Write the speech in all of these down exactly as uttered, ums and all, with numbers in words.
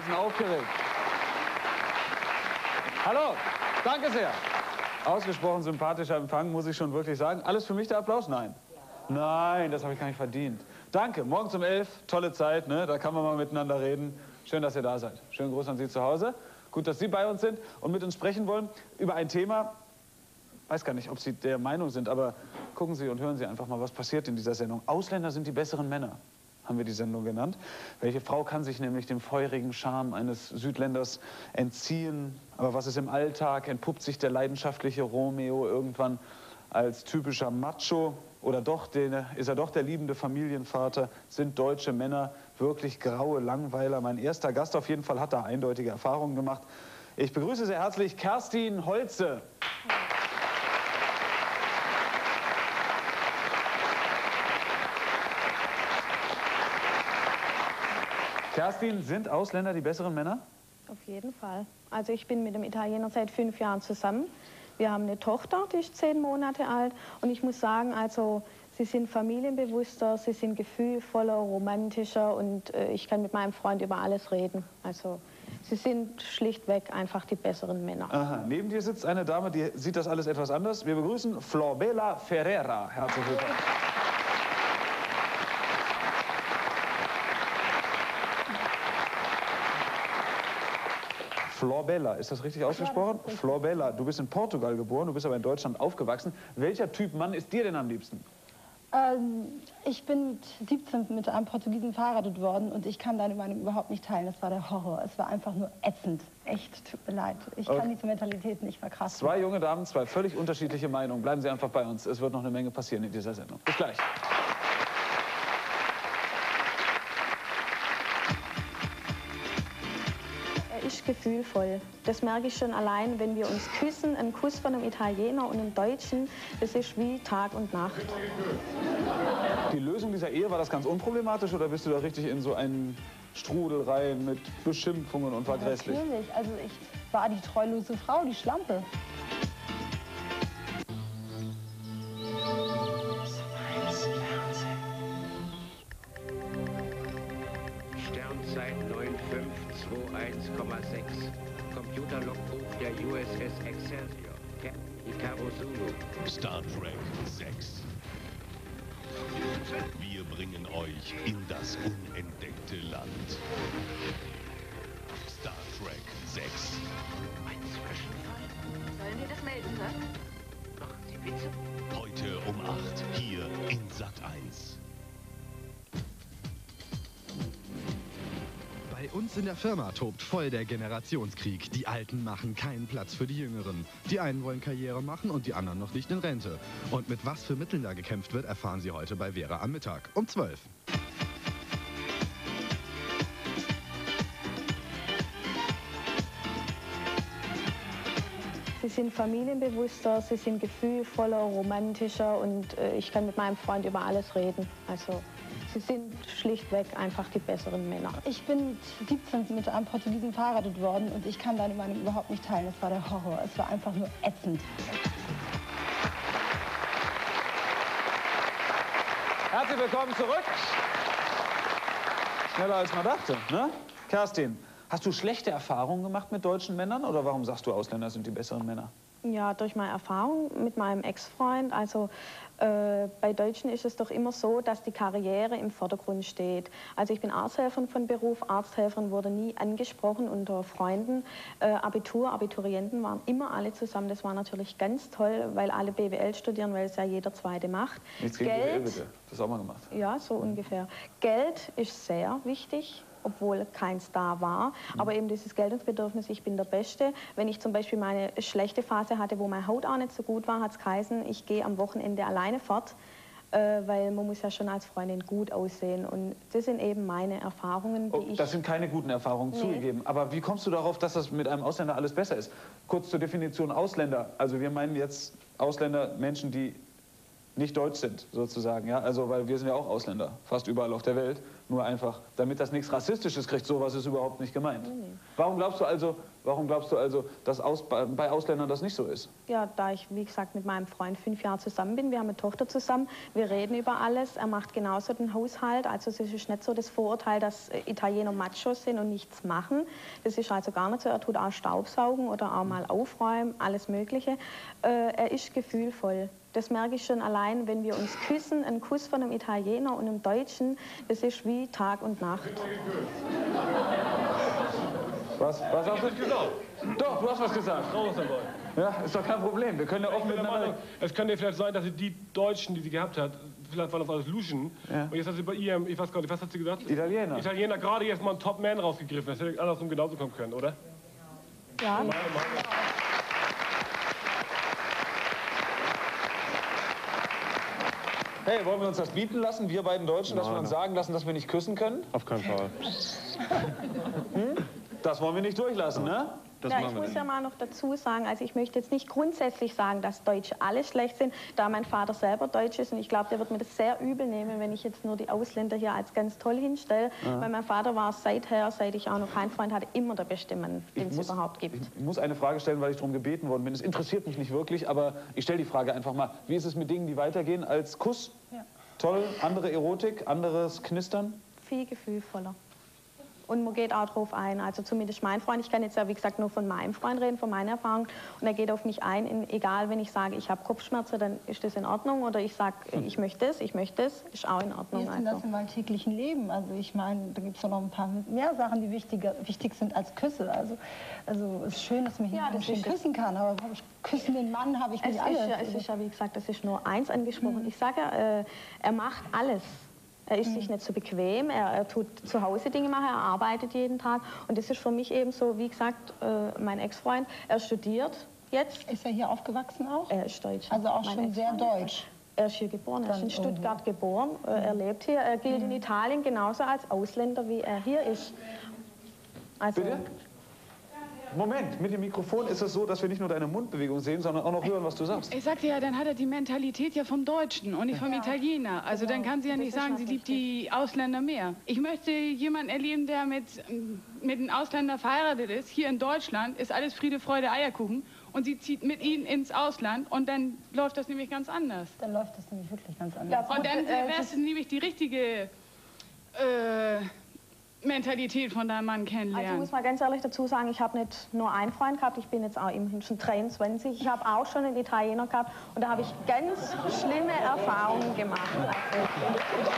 bisschen aufgeregt. Hallo, danke sehr. Ausgesprochen sympathischer Empfang, muss ich schon wirklich sagen. Alles für mich der Applaus? Nein. Nein, das habe ich gar nicht verdient. Danke, morgens um elf, tolle Zeit, ne? Da kann man mal miteinander reden. Schön, dass ihr da seid. Schönen Gruß an Sie zu Hause. Gut, dass Sie bei uns sind und mit uns sprechen wollen über ein Thema. Ich weiß gar nicht, ob Sie der Meinung sind, aber gucken Sie und hören Sie einfach mal, was passiert in dieser Sendung. Ausländer sind die besseren Männer, haben wir die Sendung genannt. Welche Frau kann sich nämlich dem feurigen Charme eines Südländers entziehen? Aber was ist im Alltag? Entpuppt sich der leidenschaftliche Romeo irgendwann als typischer Macho? Oder doch den, ist er doch der liebende Familienvater? Sind deutsche Männer wirklich graue Langweiler? Mein erster Gast auf jeden Fall hat da eindeutige Erfahrungen gemacht. Ich begrüße sehr herzlich Kerstin Holze. Kerstin, sind Ausländer die besseren Männer? Auf jeden Fall. Also ich bin mit dem Italiener seit fünf Jahren zusammen. Wir haben eine Tochter, die ist zehn Monate alt. Und ich muss sagen, also sie sind familienbewusster, sie sind gefühlvoller, romantischer und äh, ich kann mit meinem Freund über alles reden. Also sie sind schlichtweg einfach die besseren Männer. Aha. Neben dir sitzt eine Dame, die sieht das alles etwas anders. Wir begrüßen Florbella Ferreira. Herzlich willkommen. Florbella, ist das richtig ausgesprochen? Ja, Florbella, du bist in Portugal geboren, du bist aber in Deutschland aufgewachsen. Welcher Typ Mann ist dir denn am liebsten? Ähm, ich bin mit siebzehn mit einem Portugiesen verheiratet worden und ich kann deine Meinung überhaupt nicht teilen. Das war der Horror. Es war einfach nur ätzend. Echt, tut mir leid. Ich okay. kann diese Mentalität nicht verkraften. Zwei junge Damen, zwei völlig unterschiedliche Meinungen. Bleiben Sie einfach bei uns. Es wird noch eine Menge passieren in dieser Sendung. Bis gleich. Ist gefühlvoll. Das merke ich schon allein, wenn wir uns küssen. Ein Kuss von einem Italiener und einem Deutschen, das ist wie Tag und Nacht. Die Lösung dieser Ehe, war das ganz unproblematisch oder bist du da richtig in so einen Strudel rein mit Beschimpfungen und war ja, grässlich? Natürlich, also ich war die treulose Frau, die Schlampe. Sternzeit neun fünf zwei eins Komma sechs. Computerlogbuch der U S S Excelsior. Icaro Zulu. Star Trek sechs. Wir bringen euch in das unentdeckte Land. Star Trek sechs. Ein Zwischenfall? Sollen wir das melden, Sir? Machen Sie bitte. Heute um acht hier in Sat eins. Bei uns in der Firma tobt voll der Generationskrieg. Die Alten machen keinen Platz für die Jüngeren. Die einen wollen Karriere machen und die anderen noch nicht in Rente. Und mit was für Mitteln da gekämpft wird, erfahren Sie heute bei Vera am Mittag um zwölf. Sie sind familienbewusster, sie sind gefühlvoller, romantischer und äh, ich kann mit meinem Freund über alles reden. Also sie sind schlichtweg einfach die besseren Männer. Ich bin mit siebzehn mit einem Portugiesen verheiratet worden und ich kann deine Meinung überhaupt nicht teilen. Das war der Horror. Es war einfach nur ätzend. Herzlich willkommen zurück. Schneller als man dachte, ne? Kerstin, hast du schlechte Erfahrungen gemacht mit deutschen Männern oder warum sagst du, Ausländer sind die besseren Männer? Ja, durch meine Erfahrung mit meinem Ex-Freund. Also äh, bei Deutschen ist es doch immer so, dass die Karriere im Vordergrund steht. Also ich bin Arzthelferin von Beruf. Arzthelferin wurde nie angesprochen unter Freunden. Äh, Abitur, Abiturienten waren immer alle zusammen. Das war natürlich ganz toll, weil alle B W L studieren, weil es ja jeder Zweite macht. Nichts gegen B W L, bitte. Das auch mal gemacht. Ja, so ungefähr. Geld ist sehr wichtig, obwohl keins da war. Mhm. Aber eben dieses Geltungsbedürfnis, ich bin der Beste. Wenn ich zum Beispiel meine schlechte Phase hatte, wo meine Haut auch nicht so gut war, hat es geheißen, ich gehe am Wochenende alleine fort, äh, weil man muss ja schon als Freundin gut aussehen. Und das sind eben meine Erfahrungen, die oh, ich... Das sind keine guten Erfahrungen, nee. Zugegeben. Aber wie kommst du darauf, dass das mit einem Ausländer alles besser ist? Kurz zur Definition Ausländer. Also wir meinen jetzt Ausländer, Menschen, die nicht deutsch sind, sozusagen. Ja? Also, weil wir sind ja auch Ausländer, fast überall auf der Welt. nur einfach, damit das nichts Rassistisches kriegt. Sowas ist überhaupt nicht gemeint. Nee. Warum glaubst du also, warum glaubst du also, dass aus, bei Ausländern das nicht so ist? Ja, da ich, wie gesagt, mit meinem Freund fünf Jahre zusammen bin, wir haben eine Tochter zusammen, wir reden über alles, er macht genauso den Haushalt, also es ist nicht so das Vorurteil, dass Italiener Machos sind und nichts machen. Das ist also gar nicht so, er tut auch Staubsaugen oder auch mal aufräumen, alles Mögliche. Äh, er ist gefühlvoll. Das merke ich schon allein, wenn wir uns küssen. Ein Kuss von einem Italiener und einem Deutschen, das ist wie Tag und Nacht. Was? Was hast du gesagt? Doch, du hast was gesagt. Raus dabei. Ja, ist doch kein Problem. Wir können ja offen miteinander... Es könnte vielleicht sein, dass sie die Deutschen, die sie gehabt hat, vielleicht waren das alles Luschen. Ja. Und jetzt hat sie bei ihrem, ich weiß gar nicht, was hat sie gesagt? Italiener. Italiener gerade jetzt mal einen Top-Man rausgegriffen. Das hätte andersrum genauso kommen können, oder? Ja. Hey, wollen wir uns das bieten lassen, wir beiden Deutschen, dass wir uns sagen lassen, dass wir nicht küssen können? Auf keinen Fall. Hm? Das wollen wir nicht durchlassen, ne? Das ja, ich muss nicht. ja mal noch dazu sagen, also ich möchte jetzt nicht grundsätzlich sagen, dass Deutsche alle schlecht sind, da mein Vater selber Deutsch ist und ich glaube, der wird mir das sehr übel nehmen, wenn ich jetzt nur die Ausländer hier als ganz toll hinstelle, ja. Weil mein Vater war seither, seit ich auch noch keinen Freund hatte, immer der beste Mann, den es überhaupt gibt. Ich muss eine Frage stellen, weil ich darum gebeten worden bin. Es interessiert mich nicht wirklich, aber ich stelle die Frage einfach mal. Wie ist es mit Dingen, die weitergehen als Kuss? Ja. Toll, andere Erotik, anderes Knistern? Viel gefühlvoller. Und man geht auch drauf ein, also zumindest mein Freund, ich kann jetzt ja wie gesagt nur von meinem Freund reden, von meiner Erfahrung, und er geht auf mich ein, in, egal wenn ich sage, ich habe Kopfschmerzen, dann ist das in Ordnung, oder ich sage, ich möchte es, ich möchte es, ist auch in Ordnung. Wie ist denn also. das im alltäglichen Leben? Also ich meine, da gibt es ja noch ein paar mehr Sachen, die wichtiger, wichtig sind als Küsse. Also, also es ist schön, dass man hier ja, schön küssen kann, aber küssenden Mann habe ich nicht alle. Ist ja, es ist ja wie gesagt, das ist nur eins angesprochen. Mhm. Ich sage ja, äh, er macht alles. Er ist sich nicht so bequem, er, er tut zu Hause Dinge machen, er arbeitet jeden Tag. Und das ist für mich eben so, wie gesagt, äh, mein Ex-Freund, er studiert jetzt. Ist er hier aufgewachsen auch? Er ist Deutsch. Also auch schon sehr deutsch? Er ist hier geboren, er ist in Stuttgart geboren, äh, er lebt hier. Er gilt mhm. in Italien genauso als Ausländer, wie er hier ist. Also, Bitte? Moment, mit dem Mikrofon ist es so, dass wir nicht nur deine Mundbewegung sehen, sondern auch noch hören, was du sagst. Ich sagte ja, dann hat er die Mentalität ja vom Deutschen und nicht vom ja. Italiener. Also genau. Dann kann sie ja nicht sagen, sie liebt die Ausländer mehr. Ich möchte jemanden erleben, der mit, mit einem Ausländer verheiratet ist. Hier in Deutschland ist alles Friede, Freude, Eierkuchen. Und sie zieht mit ihnen ins Ausland und dann läuft das nämlich ganz anders. Dann läuft das nämlich wirklich ganz anders. Ja, und dann äh, wäre es nämlich die richtige... Äh, Mentalität von deinem Mann kennenlernen. Also ich muss mal ganz ehrlich dazu sagen, ich habe nicht nur einen Freund gehabt, ich bin jetzt auch immerhin schon dreiundzwanzig. Ich habe auch schon einen Italiener gehabt und da habe ich ganz schlimme Erfahrungen gemacht. Also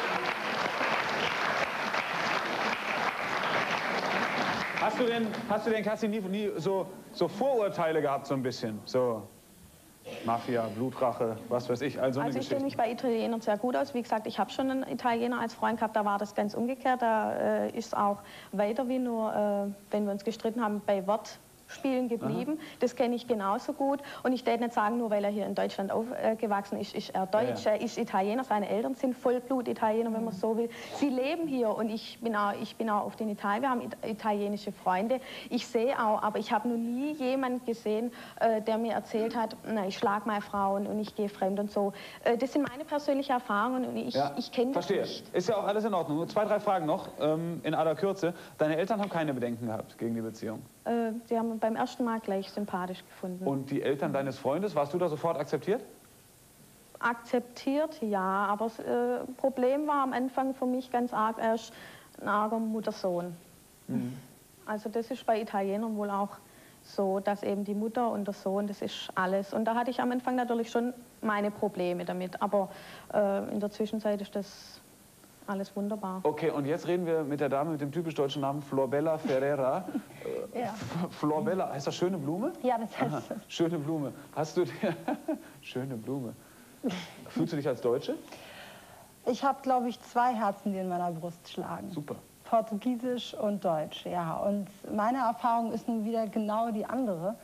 hast du denn, hast du denn, Kassi, nie, nie so, so Vorurteile gehabt, so ein bisschen? So Mafia, Blutrache, was weiß ich, all so eine Also ich Geschichte. kenne mich bei Italienern sehr gut aus. Wie gesagt, ich habe schon einen Italiener als Freund gehabt, da war das ganz umgekehrt. Da äh, ist auch weiter wie nur, äh, wenn wir uns gestritten haben, bei Wortspielen geblieben. Aha. Das kenne ich genauso gut. Und ich darf nicht sagen, nur weil er hier in Deutschland aufgewachsen ist, ist er Deutsch, ja, ja. er ist Italiener. Seine Eltern sind Vollblut-Italiener, wenn man so will. Sie leben hier und ich bin auch, ich bin auch oft in Italien. Wir haben italienische Freunde. Ich sehe auch, aber ich habe noch nie jemanden gesehen, äh, der mir erzählt hat, na, ich schlage meine Frauen und ich gehe fremd und so. Äh, das sind meine persönlichen Erfahrungen und ich, ja, ich kenne das verstehe. nicht. Ist ja auch alles in Ordnung. Nur zwei, drei Fragen noch ähm, in aller Kürze. Deine Eltern haben keine Bedenken gehabt gegen die Beziehung? Äh, sie haben beim ersten Mal gleich sympathisch gefunden. Und die Eltern deines Freundes, warst du da sofort akzeptiert? Akzeptiert, ja, aber das äh, Problem war am Anfang für mich ganz arg erst ein arger Mutter-Sohn. Mhm. Also das ist bei Italienern wohl auch so, dass eben die Mutter und der Sohn, das ist alles. Und da hatte ich am Anfang natürlich schon meine Probleme damit, aber äh, in der Zwischenzeit ist das alles wunderbar. Okay, und jetzt reden wir mit der Dame mit dem typisch deutschen Namen Florbella Ferrera. Ja. Florbella, heißt das schöne Blume? Ja, das heißt Aha, schöne Blume. Hast du dir... schöne Blume. Fühlst du dich als Deutsche? Ich habe, glaube ich, zwei Herzen, die in meiner Brust schlagen. Super. Portugiesisch und Deutsch, ja. Und meine Erfahrung ist nun wieder genau die andere.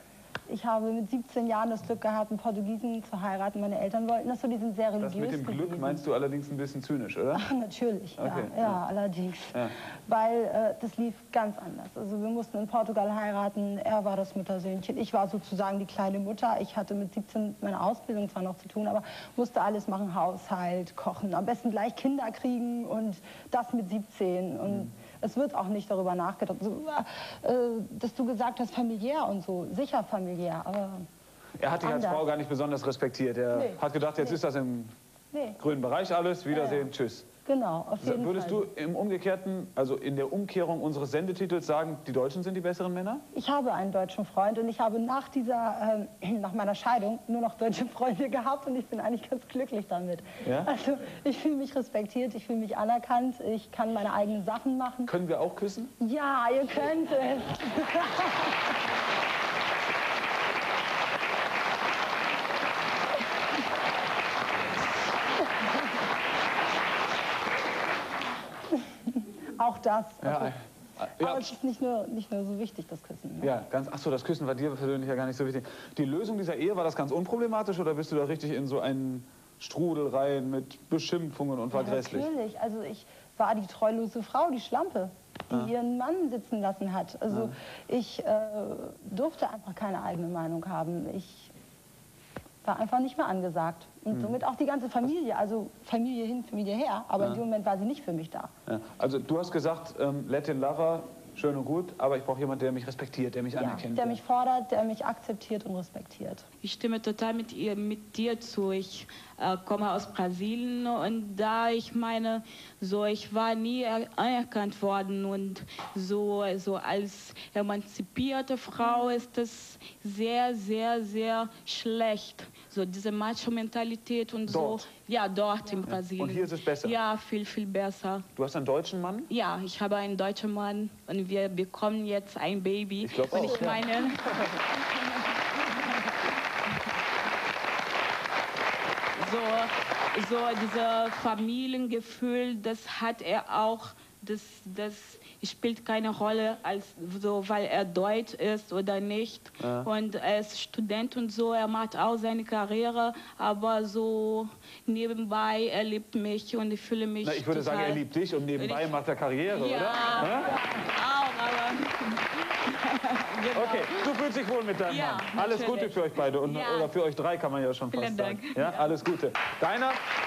Ich habe mit siebzehn Jahren das Glück gehabt, einen Portugiesen zu heiraten. Meine Eltern wollten das so, die sind sehr religiös. Das mit dem Glück gewesen. meinst du allerdings ein bisschen zynisch, oder? Ach, natürlich, okay. ja, ja, allerdings. Ja. Weil äh, das lief ganz anders. Also wir mussten in Portugal heiraten, er war das Muttersöhnchen, ich war sozusagen die kleine Mutter. Ich hatte mit siebzehn meine Ausbildung zwar noch zu tun, aber musste alles machen, Haushalt, kochen, am besten gleich Kinder kriegen und das mit siebzehn. Und mhm. es wird auch nicht darüber nachgedacht, so, äh, dass du gesagt hast, familiär und so, sicher familiär, aber er hat dich anders. als Frau gar nicht besonders respektiert. Er nee. hat gedacht, jetzt nee. ist das im nee. grünen Bereich alles, Wiedersehen, ja, ja. tschüss. Genau, auf jeden Würdest Fall. du im Umgekehrten, also in der Umkehrung unseres Sendetitels sagen, die Deutschen sind die besseren Männer? Ich habe einen deutschen Freund und ich habe nach dieser, äh, nach meiner Scheidung nur noch deutsche Freunde gehabt und ich bin eigentlich ganz glücklich damit. Ja? Also ich fühle mich respektiert, ich fühle mich anerkannt, ich kann meine eigenen Sachen machen. Können wir auch küssen? Ja, ihr könnt es. Auch das. Ja, okay. ja. Aber es ist nicht nur, nicht nur so wichtig, das Küssen. Ne? Ja, ganz, ach so, das Küssen war dir persönlich ja gar nicht so wichtig. Die Lösung dieser Ehe, war das ganz unproblematisch oder bist du da richtig in so einen Strudel rein mit Beschimpfungen und war ja, grässlich? Natürlich, also ich war die treulose Frau, die Schlampe, die ah. ihren Mann sitzen lassen hat. Also ah. ich äh, durfte einfach keine eigene Meinung haben. Ich war einfach nicht mehr angesagt. Und hm. somit auch die ganze Familie, also Familie hin, Familie her, aber ja. in dem Moment war sie nicht für mich da. Ja. Also du hast gesagt, ähm, Latin Lover, schön und gut, aber ich brauche jemanden, der mich respektiert, der mich ja, anerkennt. Der ja. mich fordert, der mich akzeptiert und respektiert. Ich stimme total mit, ihr, mit dir zu. Ich äh, komme aus Brasilien und da ich meine, so ich war nie anerkannt worden und so, so als emanzipierte Frau ist das sehr, sehr, sehr schlecht. So diese Macho-Mentalität und dort. so. Ja, dort in Brasilien. Und hier ist es besser? Ja, viel, viel besser. Du hast einen deutschen Mann? Ja, ich habe einen deutschen Mann und wir bekommen jetzt ein Baby. Ich glaube auch. Und ich meine, ja. so, so dieses Familiengefühl, das hat er auch. Das, das spielt keine Rolle, als so, weil er Deutsch ist oder nicht. Ja. Und er ist Student und so, er macht auch seine Karriere, aber so nebenbei, er liebt mich und ich fühle mich. Na, ich würde total, sagen, er liebt dich und nebenbei macht er Karriere, ja, oder? Ja, auch, aber. Genau. Okay, du fühlst dich wohl mit deinem ja, Mann. Alles natürlich. Gute für euch beide und, ja. oder für euch drei kann man ja schon fast Vielen sagen. Dank. Ja, ja, alles Gute. Deiner?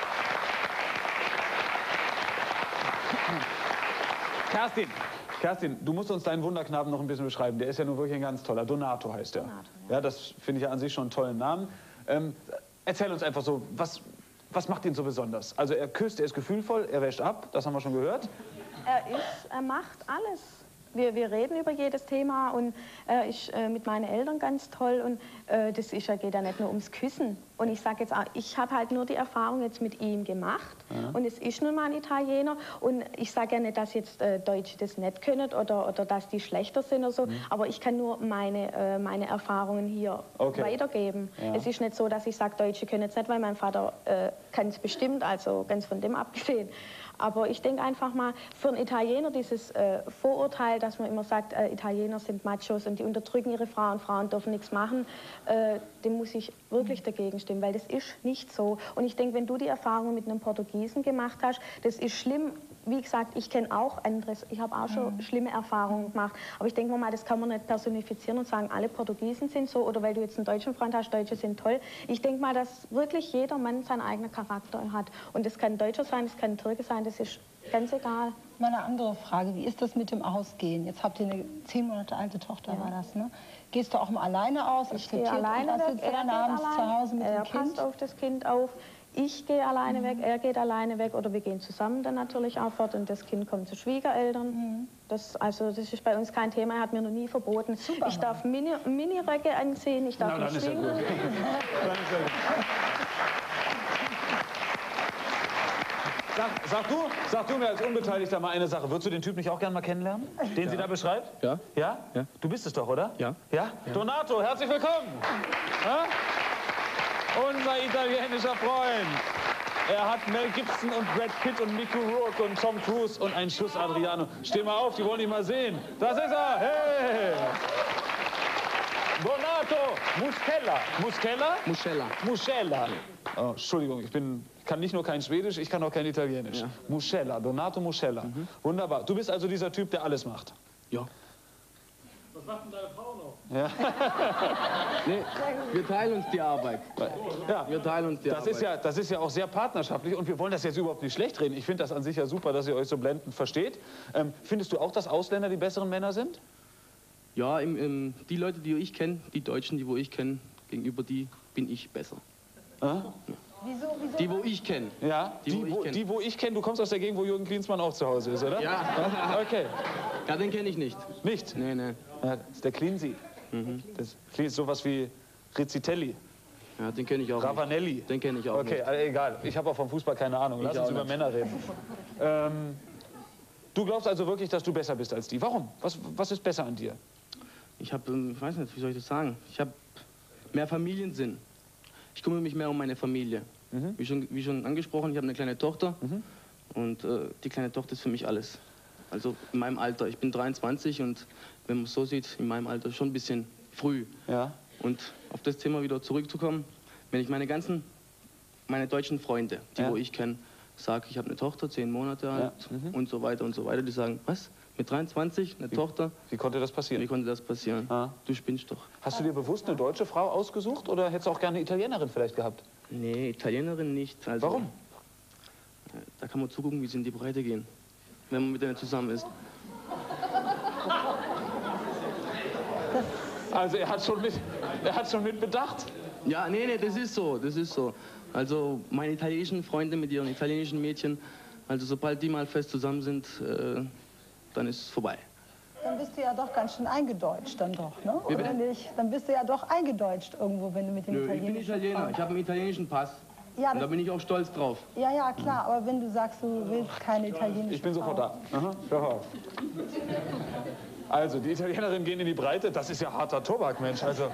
Kerstin, Kerstin, du musst uns deinen Wunderknaben noch ein bisschen beschreiben. Der ist ja nun wirklich ein ganz toller. Donato heißt er. Donato, ja. Ja, das finde ich ja an sich schon einen tollen Namen. Ähm, erzähl uns einfach so, was, was macht ihn so besonders? Also er küsst, er ist gefühlvoll, er wäscht ab, das haben wir schon gehört. Er ist, er macht alles. Wir, wir reden über jedes Thema und er ist äh, mit meinen Eltern ganz toll und äh, das ist, geht ja nicht nur ums Küssen. Und ich sage jetzt auch, ich habe halt nur die Erfahrung jetzt mit ihm gemacht ja. und es ist nun mal ein Italiener und ich sage ja nicht, dass jetzt äh, Deutsche das nicht können oder, oder dass die schlechter sind oder so, mhm. aber ich kann nur meine, äh, meine Erfahrungen hier okay. weitergeben. Ja. Es ist nicht so, dass ich sage, Deutsche können es nicht, weil mein Vater äh, kann es bestimmt, also ganz von dem abgesehen. Aber ich denke einfach mal, für einen Italiener dieses äh, Vorurteil, dass man immer sagt, äh, Italiener sind Machos und die unterdrücken ihre Frauen, Frauen dürfen nichts machen, äh, dem muss ich wirklich dagegen stimmen, weil das ist nicht so. Und ich denke, wenn du die Erfahrung mit einem Portugiesen gemacht hast, das ist schlimm. Wie gesagt, ich kenne auch anderes, ich habe auch schon mhm. schlimme Erfahrungen gemacht. Aber ich denke mal, das kann man nicht personifizieren und sagen, alle Portugiesen sind so oder weil du jetzt einen deutschen Freund hast, Deutsche sind toll. Ich denke mal, dass wirklich jeder Mann seinen eigenen Charakter hat. Und das kann ein Deutscher sein, das kann ein Türke sein, das ist ganz egal. Meine andere Frage, wie ist das mit dem Ausgehen? Jetzt habt ihr eine zehn Monate alte Tochter, ja. war das, ne? Gehst du auch mal alleine aus? Ich gehe alleine weg, er geht abends allein, zu Hause mit er dem Kind? passt auf das Kind auf. Ich gehe alleine mhm. weg, er geht alleine weg oder wir gehen zusammen dann natürlich auch fort und das Kind kommt zu Schwiegereltern. Mhm. Das, also das ist bei uns kein Thema, er hat mir noch nie verboten. Super, ich darf Mini, Mini-Röcke anziehen, ich darf Na, nicht schwingen. Ja Sag, sag, du, sag du mir als Unbeteiligter mal eine Sache. Würdest du den Typ nicht auch gerne mal kennenlernen, den ja. sie da beschreibt? Ja. Ja? Ja. Du bist es doch, oder? Ja. Ja? ja. Donato, herzlich willkommen. Ja? Unser italienischer Freund. Er hat Mel Gibson und Brad Pitt und Mickey Rourke und Tom Cruise und einen Schuss Adriano. Steh mal auf, die wollen ihn mal sehen. Das ist er. Hey! Donato. Donato Muschella. Muschella? Muschella. Muschella. Oh, Entschuldigung, ich bin, kann nicht nur kein Schwedisch, ich kann auch kein Italienisch. Ja. Muschella, Donato Muschella. Mhm. Wunderbar. Du bist also dieser Typ, der alles macht. Ja. Was macht denn deine Frau noch? Ja. Nee, wir teilen uns die Arbeit. Ja. Wir teilen uns die das Arbeit. Ist ja, das ist ja auch sehr partnerschaftlich und wir wollen das jetzt überhaupt nicht schlecht reden. Ich finde das an sich ja super, dass ihr euch so blendend versteht. Ähm, findest du auch, dass Ausländer die besseren Männer sind? Ja, im, im, die Leute, die ich kenne, die Deutschen, die wo ich kenne, gegenüber die bin ich besser. Ah? Ja. Wieso, wieso? Die, wo ich kenne. Ja, die, Die, wo wo, ich kenn. die, wo ich kenne. Du kommst aus der Gegend, wo Jürgen Klinsmann auch zu Hause ist, oder? Ja. Okay. Ja, den kenne ich nicht. Nicht? Nee, nee. Ja, das ist der Cleansy. Mhm. Das ist sowas wie Rizzitelli. Ja, den kenne ich auch Ravanelli. nicht. Den kenne ich auch Okay, nicht. also egal. Ich habe auch vom Fußball keine Ahnung. Lass Ich uns auch über nicht. Männer reden. ähm, du glaubst also wirklich, dass du besser bist als die. Warum? Was, was ist besser an dir? Ich habe, ähm, ich weiß nicht, wie soll ich das sagen? Ich habe mehr Familiensinn. Ich kümmere mich mehr um meine Familie. Mhm. Wie, schon, wie schon angesprochen, ich habe eine kleine Tochter. Mhm. Und äh, die kleine Tochter ist für mich alles. Also in meinem Alter. Ich bin dreiundzwanzig und wenn man es so sieht, in meinem Alter schon ein bisschen früh. Ja. Und auf das Thema wieder zurückzukommen, wenn ich meine ganzen, meine deutschen Freunde, die Ja. wo ich kenne, sage, ich habe eine Tochter, zehn Monate alt Ja. Mhm. und so weiter und so weiter, die sagen, was? Mit dreiundzwanzig, eine wie, Tochter? Wie konnte das passieren? Wie konnte das passieren? Ah. Du spinnst doch. Hast du dir bewusst eine deutsche Frau ausgesucht oder hättest du auch gerne eine Italienerin vielleicht gehabt? Nee, Italienerin nicht. Also, Warum? Da kann man zugucken, wie sie in die Breite gehen, wenn man mit denen zusammen ist. Also er hat schon mit, er hat schon mit bedacht. Ja, nee, nee, das ist so, das ist so. Also meine italienischen Freunde mit ihren italienischen Mädchen, also sobald die mal fest zusammen sind, äh, dann ist es vorbei. Dann bist du ja doch ganz schön eingedeutscht dann doch, ne? Wie Oder bitte? nicht? Dann bist du ja doch eingedeutscht irgendwo, wenn du mit dem Nö, ich bin italienischen Italiener, Freund- ich habe einen italienischen Pass. Ja, und da das- bin ich auch stolz drauf. Ja, ja, klar, aber wenn du sagst, du willst keine italienische Ich bin sofort Frau. da. Aha, hör auf. Also, die Italienerinnen gehen in die Breite. Das ist ja harter Tobak, Mensch. Also,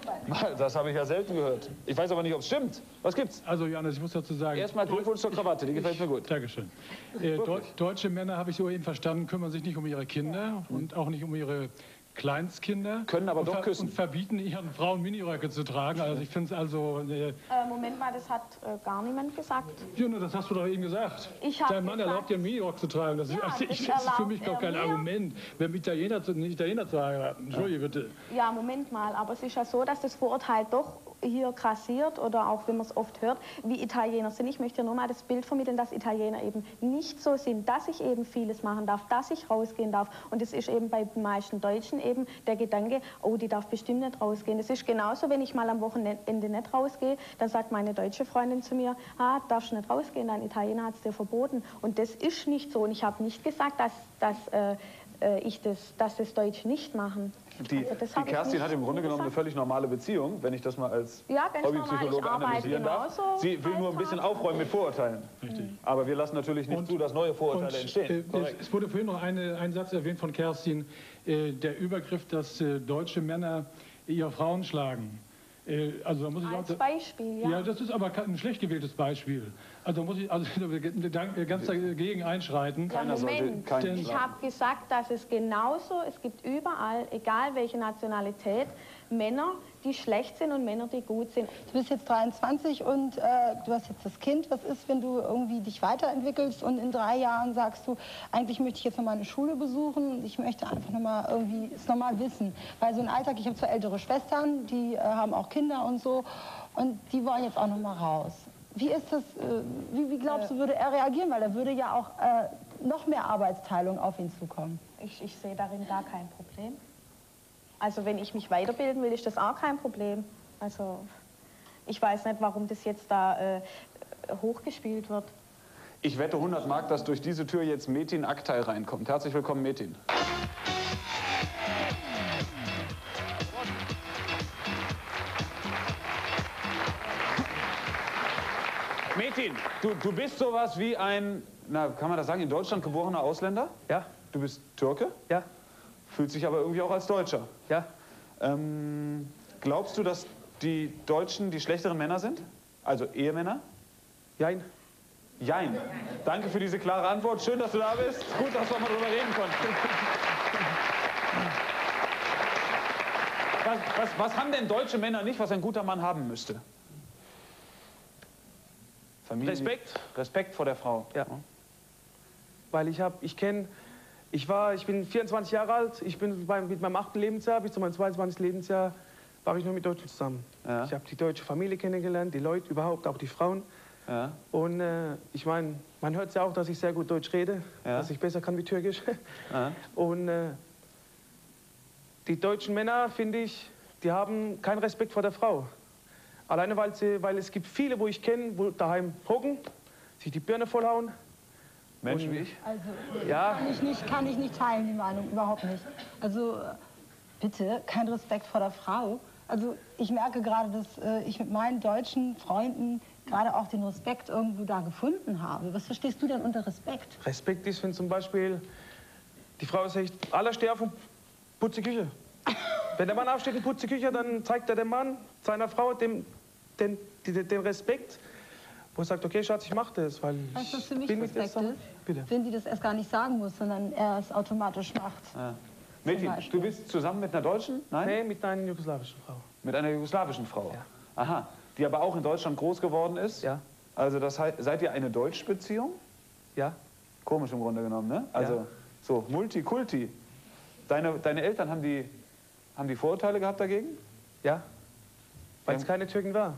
das habe ich ja selten gehört. Ich weiß aber nicht, ob es stimmt. Was gibt's? Also Johannes, ich muss dazu sagen... Erstmal Glückwunsch zur Krawatte, die gefällt mir gut. Dankeschön. Äh, Deu deutsche Männer, habe ich so eben verstanden, kümmern sich nicht um ihre Kinder und auch nicht um ihre Kleinstkinder. Können aber und doch ver- küssen. Und verbieten ihren Frauen Miniröcke zu tragen. Also ich finde es also... Äh, Äh, Moment mal, das hat äh, gar niemand gesagt. Junge, das hast du doch eben gesagt. Ich hab Dein Mann gesagt- erlaubt dir, einen Minirock zu tragen. Das, ist, Ja, also ich, das das ist für mich erlaubt doch kein er mir. Argument, wenn Italiener zu, einen Italiener zu heiraten. Entschuldige bitte. Ja, Moment mal, aber es ist ja so, dass das Vorurteil doch hier grassiert oder auch, wenn man es oft hört, wie Italiener sind. Ich möchte nur mal das Bild vermitteln, dass Italiener eben nicht so sind, dass ich eben vieles machen darf, dass ich rausgehen darf. Und es ist eben bei den meisten Deutschen eben der Gedanke, oh, die darf bestimmt nicht rausgehen. Das ist genauso, wenn ich mal am Wochenende nicht rausgehe, dann sagt meine deutsche Freundin zu mir, ah, darfst du nicht rausgehen, dein Italiener hat es dir verboten. Und das ist nicht so. Und ich habe nicht gesagt, dass, dass äh, äh, ich das, dass das Deutsche nicht machen. Die, Also das die hab ich Kerstin nicht hat im Grunde genommen eine gesagt. völlig normale Beziehung, wenn ich das mal als Ja, ganz normal. Hobbypsychologe Ich arbeite analysieren darf. genauso Sie will nur ein bisschen Alltag. aufräumen mit Vorurteilen. Richtig. Aber wir lassen natürlich nicht Und- zu, dass neue Vorurteile Und, entstehen. äh, es, Korrekt. es wurde vorhin noch eine, ein Satz erwähnt von Kerstin, äh, der Übergriff, dass äh, deutsche Männer ihre Frauen schlagen. Äh, also da muss ich Als auch, Beispiel, ja. ja, das ist aber kein schlecht gewähltes Beispiel. Also da muss ich also ganz dagegen einschreiten. Ja, Keiner sollte Moment. keinen Ich schlagen. habe gesagt, dass es genauso, es gibt überall, egal welche Nationalität, Männer, die schlecht sind und Männer, die gut sind. Du bist jetzt dreiundzwanzig und äh, du hast jetzt das Kind. Was ist, wenn du irgendwie dich weiterentwickelst und in drei Jahren sagst du, eigentlich möchte ich jetzt noch mal eine Schule besuchen und ich möchte einfach noch mal irgendwie es noch mal wissen. Weil so ein Alltag, ich habe zwei ältere Schwestern, die äh, haben auch Kinder und so und die wollen jetzt auch noch mal raus. Wie ist das, äh, wie, wie glaubst du, würde er reagieren? Weil da würde ja auch äh, noch mehr Arbeitsteilung auf ihn zukommen. Ich, ich sehe darin gar kein Problem. Also wenn ich mich weiterbilden will, ist das auch kein Problem. Also ich weiß nicht, warum das jetzt da äh, hochgespielt wird. Ich wette hundert Mark, dass durch diese Tür jetzt Metin Aktay reinkommt. Herzlich willkommen, Metin. Metin, du, du bist sowas wie ein, na, kann man das sagen, in Deutschland geborener Ausländer? Ja. Du bist Türke? Ja. Fühlt sich aber irgendwie auch als Deutscher. Ja. Ähm, glaubst du, dass die Deutschen die schlechteren Männer sind? Also Ehemänner? Jein. Jein. Danke für diese klare Antwort. Schön, dass du da bist. Gut, dass wir mal drüber reden konnten. was, was, was haben denn deutsche Männer nicht, was ein guter Mann haben müsste? Familie. Respekt. Respekt vor der Frau. Ja. Weil ich habe, ich kenne, ich war, ich bin vierundzwanzig Jahre alt, ich bin beim, mit meinem achten Lebensjahr bis zu meinem zweiundzwanzigsten Lebensjahr war ich nur mit Deutschen zusammen. Ja. Ich habe die deutsche Familie kennengelernt, die Leute überhaupt, auch die Frauen. Ja. Und äh, ich meine, man hört ja auch, dass ich sehr gut Deutsch rede, ja. dass ich besser kann wie Türkisch. Ja. Und äh, die deutschen Männer, finde ich, die haben keinen Respekt vor der Frau. Alleine, weil, sie, weil es gibt viele, wo ich kenne, wo daheim hocken, sich die Birne vollhauen. Menschen wie ich? Also, ja. kann, ich nicht, kann ich nicht teilen, die Meinung, überhaupt nicht. Also, bitte, kein Respekt vor der Frau. Also, ich merke gerade, dass äh, ich mit meinen deutschen Freunden gerade auch den Respekt irgendwo da gefunden habe. Was verstehst du denn unter Respekt? Respekt ist, wenn zum Beispiel die Frau sagt, aller steh auf und putze die Küche. Wenn der Mann aufsteht und putzt die Küche, dann zeigt er dem Mann, seiner Frau, dem, den, den, den Respekt, wo er sagt, okay, Schatz, ich mach das, weil weißt du, was für mich bin Respekt mit ist? Bitte. Wenn die das erst gar nicht sagen muss, sondern er es automatisch macht. Ja. Mädchen, du bist zusammen mit einer Deutschen? Nein? Nee, mit einer jugoslawischen Frau. Mit einer jugoslawischen Frau? Ja. Aha. Die aber auch in Deutschland groß geworden ist? Ja. Also das heißt, seid ihr eine Deutschbeziehung? Ja. Komisch im Grunde genommen, ne? Also ja. so, Multikulti. Deine, deine Eltern, haben die, haben die Vorurteile gehabt dagegen? Ja. Weil es keine Türkin war.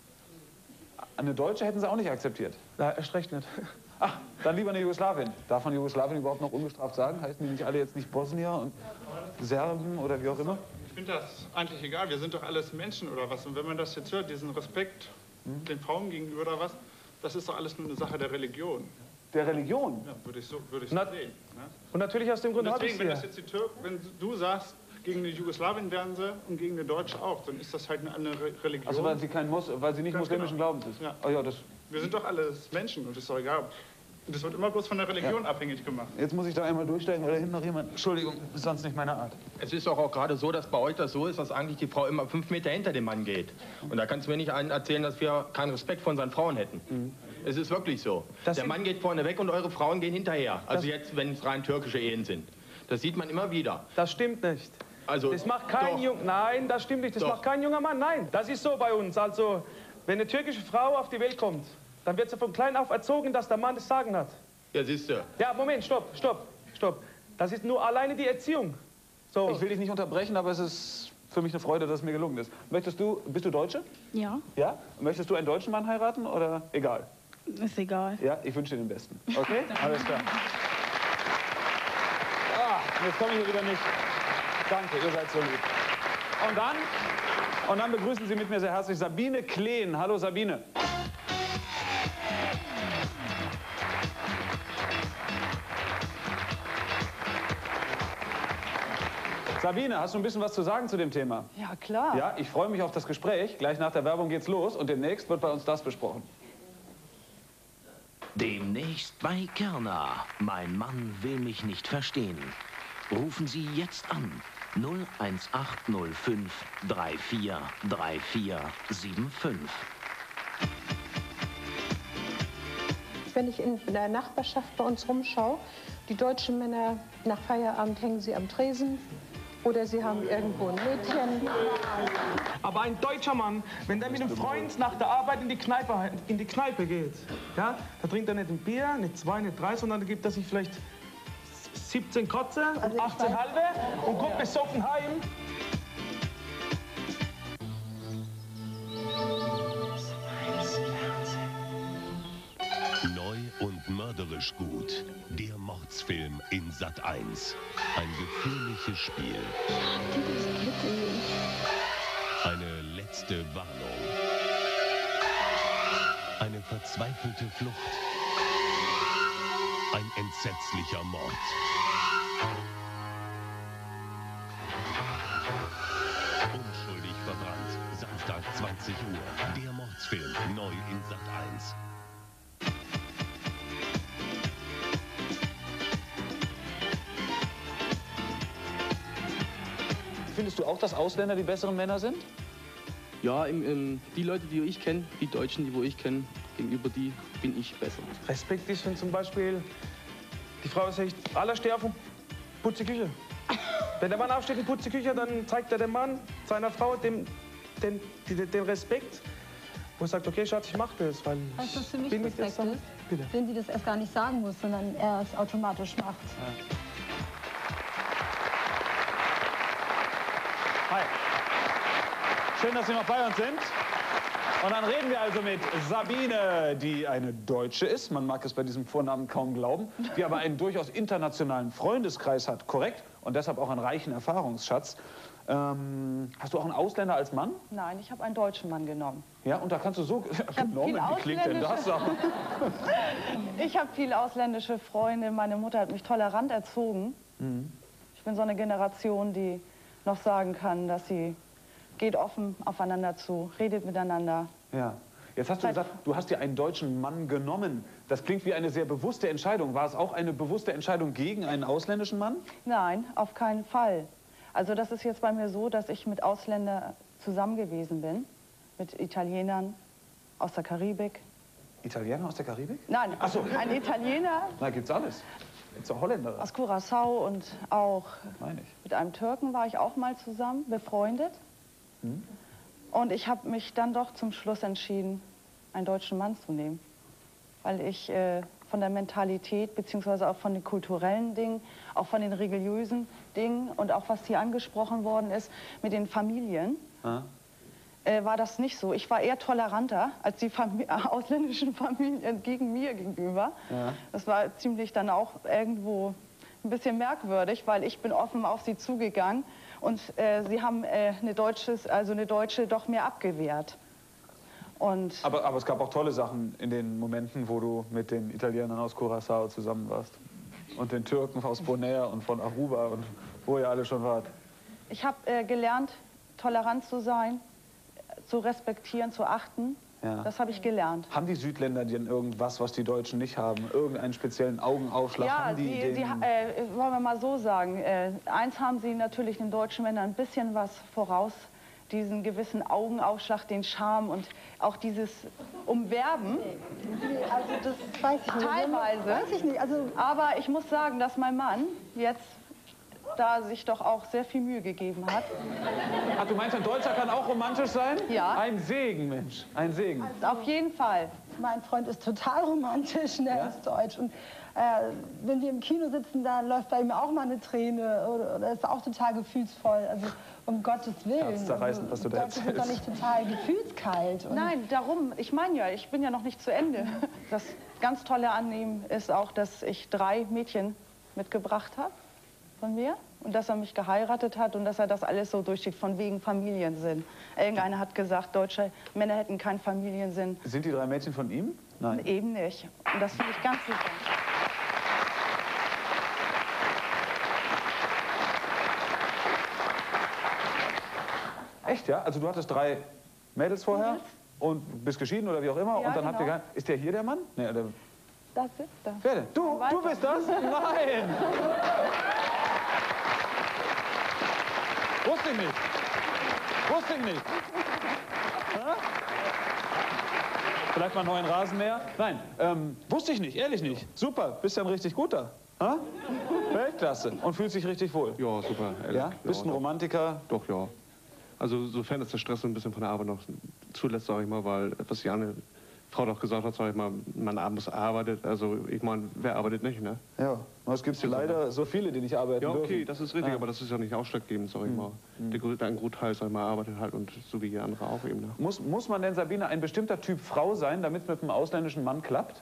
Eine Deutsche hätten sie auch nicht akzeptiert? Na, erst recht nicht. Ach, dann lieber eine Jugoslawin. Darf man Jugoslawien überhaupt noch ungestraft sagen? Heißen die nicht alle jetzt nicht Bosnier und Serben oder wie auch immer? Ich finde das eigentlich egal. Wir sind doch alles Menschen oder was. Und wenn man das jetzt hört, diesen Respekt hm? den Frauen gegenüber oder was, das ist doch alles nur eine Sache der Religion. Der Religion? Ja, würde ich so, würde ich so Na, sehen. Ne? Und natürlich aus dem Grund habe ich Deswegen, wenn das jetzt die Türken, wenn du sagst, gegen eine Jugoslawin wären sie und gegen eine Deutsche auch, dann ist das halt eine andere Religion. Also weil sie, kein Mus weil sie nicht Ganz muslimischen genau. Glaubens ist? Ja. Oh, ja, das Wir sind doch alles Menschen und das ist doch egal. Und das wird immer bloß von der Religion ja. abhängig gemacht. Jetzt muss ich da einmal durchsteigen, oder hinten noch jemand. Entschuldigung, ist sonst nicht meine Art. Es ist doch auch gerade so, dass bei euch das so ist, dass eigentlich die Frau immer fünf Meter hinter dem Mann geht. Und da kannst du mir nicht erzählen, dass wir keinen Respekt vor unseren Frauen hätten. Mhm. Es ist wirklich so. Das der Mann geht vorne weg und eure Frauen gehen hinterher. Also jetzt, wenn es rein türkische Ehen sind. Das sieht man immer wieder. Das stimmt nicht. Also, das macht kein Jung, nein, das stimmt nicht. Das doch. macht kein junger Mann. Nein, das ist so bei uns. Also, wenn eine türkische Frau auf die Welt kommt, dann wird sie von klein auf erzogen, dass der Mann das Sagen hat. Ja, siehst du. Ja, Moment, stopp, stopp, stopp. Das ist nur alleine die Erziehung. So. Ich will dich nicht unterbrechen, aber es ist für mich eine Freude, dass es mir gelungen ist. Möchtest du, bist du Deutsche? Ja. Ja? Möchtest du einen deutschen Mann heiraten oder egal? Ist egal. Ja, ich wünsche dir den Besten. Okay? Alles klar. Ah, jetzt komme ich hier wieder nicht. Danke, ihr seid so lieb. Und dann, und dann begrüßen Sie mit mir sehr herzlich Sabine Kleen. Hallo Sabine. Sabine, hast du ein bisschen was zu sagen zu dem Thema? Ja, klar. Ja, ich freue mich auf das Gespräch. Gleich nach der Werbung geht's los und demnächst wird bei uns das besprochen. Demnächst bei Kerner. Mein Mann will mich nicht verstehen. Rufen Sie jetzt an. null eins acht null fünf drei vier drei vier sieben fünf. Wenn ich in der Nachbarschaft bei uns rumschaue, die deutschen Männer, nach Feierabend hängen sie am Tresen oder sie haben irgendwo ein Mädchen. Aber ein deutscher Mann, wenn der mit einem Freund nach der Arbeit in die Kneipe, in die Kneipe geht, ja, da trinkt er nicht ein Bier, nicht zwei, nicht drei, sondern da gibt er sich vielleicht siebzehn Kotze und achtzehn halbe und kommt besoffen heim. Neu und mörderisch gut. Der Mordsfilm in Sat eins. Ein gefährliches Spiel. Eine letzte Warnung. Eine verzweifelte Flucht. Ein entsetzlicher Mord. Unschuldig verbrannt. Samstag zwanzig Uhr. Der Mordsfilm neu in Sat eins. Findest du auch, dass Ausländer die besseren Männer sind? Ja, im, im, die Leute, die ich kenne, die Deutschen, die wo ich kenne, gegenüber die bin ich besser. Respekt ist, wenn zum Beispiel die Frau sagt, aller steh auf und putze die Küche. Wenn der Mann aufsteht und putzt die Küche, dann zeigt er dem Mann, seiner Frau den, den, den, den Respekt, wo er sagt, okay, Schatz, ich mach das, weil Weißt du, was für ich mich bin mit dir Respekt zusammen. ist? Bitte. Wenn sie das erst gar nicht sagen muss, sondern er es automatisch macht. Ja. Hi. Schön, dass Sie noch bei uns sind. Und dann reden wir also mit Sabine, die eine Deutsche ist. Man mag es bei diesem Vornamen kaum glauben. Die aber einen durchaus internationalen Freundeskreis hat, korrekt? Und deshalb auch einen reichen Erfahrungsschatz. Ähm, hast du auch einen Ausländer als Mann? Nein, ich habe einen deutschen Mann genommen. Ja, und da kannst du so... Norman, wie klingt denn das? Ich habe viele ausländische Freunde. Meine Mutter hat mich tolerant erzogen. Mhm. Ich bin so eine Generation, die noch sagen kann, dass sie geht offen aufeinander zu, redet miteinander. Ja. Jetzt hast du gesagt, du hast dir einen deutschen Mann genommen. Das klingt wie eine sehr bewusste Entscheidung. War es auch eine bewusste Entscheidung gegen einen ausländischen Mann? Nein, auf keinen Fall. Also das ist jetzt bei mir so, dass ich mit Ausländern zusammen gewesen bin, mit Italienern aus der Karibik. Italiener aus der Karibik? Nein, Ach so. ein Italiener Na, gibt's alles. Gibt's auch Holländer. aus Curaçao und auch Meine ich. mit einem Türken war ich auch mal zusammen, befreundet. Hm? Und ich habe mich dann doch zum Schluss entschieden, einen deutschen Mann zu nehmen. Weil ich äh, von der Mentalität, beziehungsweise auch von den kulturellen Dingen, auch von den religiösen Dingen und auch was hier angesprochen worden ist mit den Familien, Ah. äh, war das nicht so. Ich war eher toleranter als die Famili ausländischen Familien gegen mir gegenüber. Ja. Das war ziemlich dann auch irgendwo ein bisschen merkwürdig, weil ich bin offen auf sie zugegangen und äh, sie haben äh, eine, Deutsches, also eine Deutsche doch mehr abgewehrt. Und Aber, aber es gab auch tolle Sachen in den Momenten, wo du mit den Italienern aus Curaçao zusammen warst. Und den Türken aus Bonaire und von Aruba und wo ihr alle schon wart. ich habe äh, gelernt, tolerant zu sein, zu respektieren, zu achten. Ja. Das habe ich gelernt. Haben die Südländer denn irgendwas, was die Deutschen nicht haben? Irgendeinen speziellen Augenaufschlag? Ja, haben die sie, den... sie, äh, wollen wir mal so sagen, äh, eins haben sie natürlich den deutschen Männern ein bisschen was voraus, diesen gewissen Augenaufschlag, den Charme und auch dieses Umwerben. Also das weiß ich nicht. Teilweise. Weiß ich nicht. Also aber ich muss sagen, dass mein Mann jetzt da sich doch auch sehr viel Mühe gegeben hat. Ach, du meinst, ein Deutscher kann auch romantisch sein? Ja. Ein Segen, Mensch, ein Segen. Auf jeden Fall. Mein Freund ist total romantisch, ne? Er ist deutsch. Und äh, wenn wir im Kino sitzen, da läuft bei ihm auch mal eine Träne oder, oder ist auch total gefühlsvoll. Also um Gottes Willen. Herzzerreißend, was du da Deutsche sind doch erzählst. nicht total gefühlskalt. Und Nein, darum, ich meine ja, ich bin ja noch nicht zu Ende. Das ganz Tolle an ihm ist auch, dass ich drei Mädchen mitgebracht habe von mir und dass er mich geheiratet hat und dass er das alles so durchsteht, von wegen Familiensinn. Irgendeiner hat gesagt, deutsche Männer hätten keinen Familiensinn. Sind die drei Mädchen von ihm? Nein. Eben nicht. Und das finde ich ganz super. Echt, ja? Also du hattest drei Mädels vorher Mädels. und bist geschieden oder wie auch immer Ja, und dann habt ihr genau. gar... Ist der hier der Mann? Nee, der... Das ist er. Wer denn? Du, Weiter. du bist das? Nein! Wusste ich nicht. Wusste ich nicht. Ha? Vielleicht mal einen neuen Rasenmäher? Nein, ähm, wusste ich nicht, ehrlich nicht. Super, bist ja ein richtig guter. Ha? Weltklasse und fühlt sich richtig wohl. Ja, super. Ehrlich. Ja? Bist ein doch. Romantiker? Doch, ja. Also sofern es der Stress so ein bisschen von der Arbeit noch zulässt, sage ich mal, weil, was die andere Frau doch gesagt hat, sage ich mal, man abends arbeitet, also ich meine, wer arbeitet nicht, ne? Ja, es gibt leider so viele, die nicht arbeiten Ja, okay, dürfen. das ist richtig, Ja. aber das ist ja nicht ausschlaggebend, sag ich Mhm. mal. Der, grö- ein Großteil, sag ich mal, arbeitet halt und so wie jeder andere auch eben, ne? Muss, muss man denn, Sabine, ein bestimmter Typ Frau sein, damit es mit einem ausländischen Mann klappt?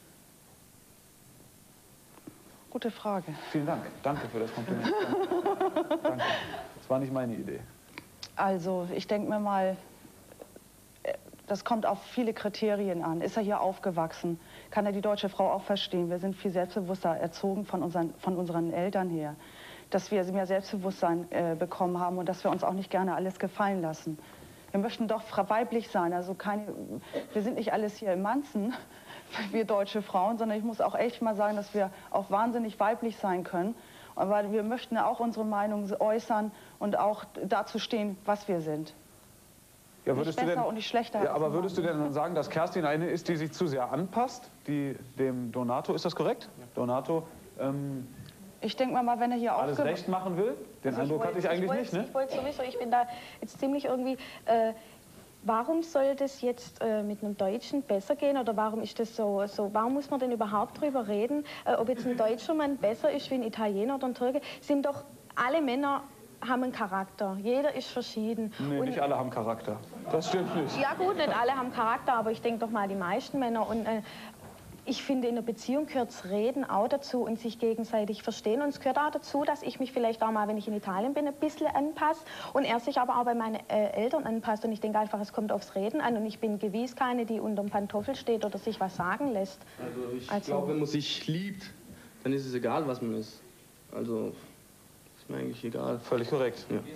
Gute Frage. Vielen Dank. Danke für das Kompliment. Danke. Danke. Das war nicht meine Idee. Also, ich denke mir mal, das kommt auf viele Kriterien an. Ist er hier aufgewachsen? Kann er die deutsche Frau auch verstehen? Wir sind viel selbstbewusster erzogen von unseren, von unseren Eltern her. Dass wir mehr Selbstbewusstsein äh, bekommen haben und dass wir uns auch nicht gerne alles gefallen lassen. Wir möchten doch weiblich sein. Also keine, wir sind nicht alles hier im Manzen, wir deutsche Frauen, sondern ich muss auch echt mal sagen, dass wir auch wahnsinnig weiblich sein können. Aber wir möchten auch unsere Meinung äußern und auch dazu stehen, was wir sind. Ja, würdest nicht du besser denn, und nicht schlechter. ja, als aber ein würdest du Mann. denn dann sagen, dass Kerstin eine ist, die sich zu sehr anpasst, die dem Donato, ist das korrekt? Donato, ähm, Ich denke mal, wenn er hier alles recht machen will? Den Also Eindruck wollt- hatte ich eigentlich wollt- nicht, ne? Ich wollte sowieso, ich bin da jetzt ziemlich irgendwie, äh, warum soll das jetzt äh, mit einem Deutschen besser gehen oder warum ist das so, so warum muss man denn überhaupt drüber reden, äh, ob jetzt ein deutscher Mann besser ist wie ein Italiener oder ein Türke? Sind doch alle Männer haben einen Charakter, jeder ist verschieden. Nee, Und- nicht alle haben Charakter. Das stimmt nicht. Ja gut, nicht alle haben Charakter, aber ich denke doch mal die meisten Männer. Und äh, ich finde, in einer Beziehung gehört das Reden auch dazu und sich gegenseitig verstehen. Und es gehört auch dazu, dass ich mich vielleicht auch mal, wenn ich in Italien bin, ein bisschen anpasse und er sich aber auch bei meinen äh, Eltern anpasst. Und ich denke einfach, es kommt aufs Reden an. Und ich bin gewiss keine, die unterm Pantoffel steht oder sich was sagen lässt. Also ich Also- glaube, wenn man sich liebt, dann ist es egal, was man ist. Also ist mir eigentlich egal. Völlig korrekt. Ja.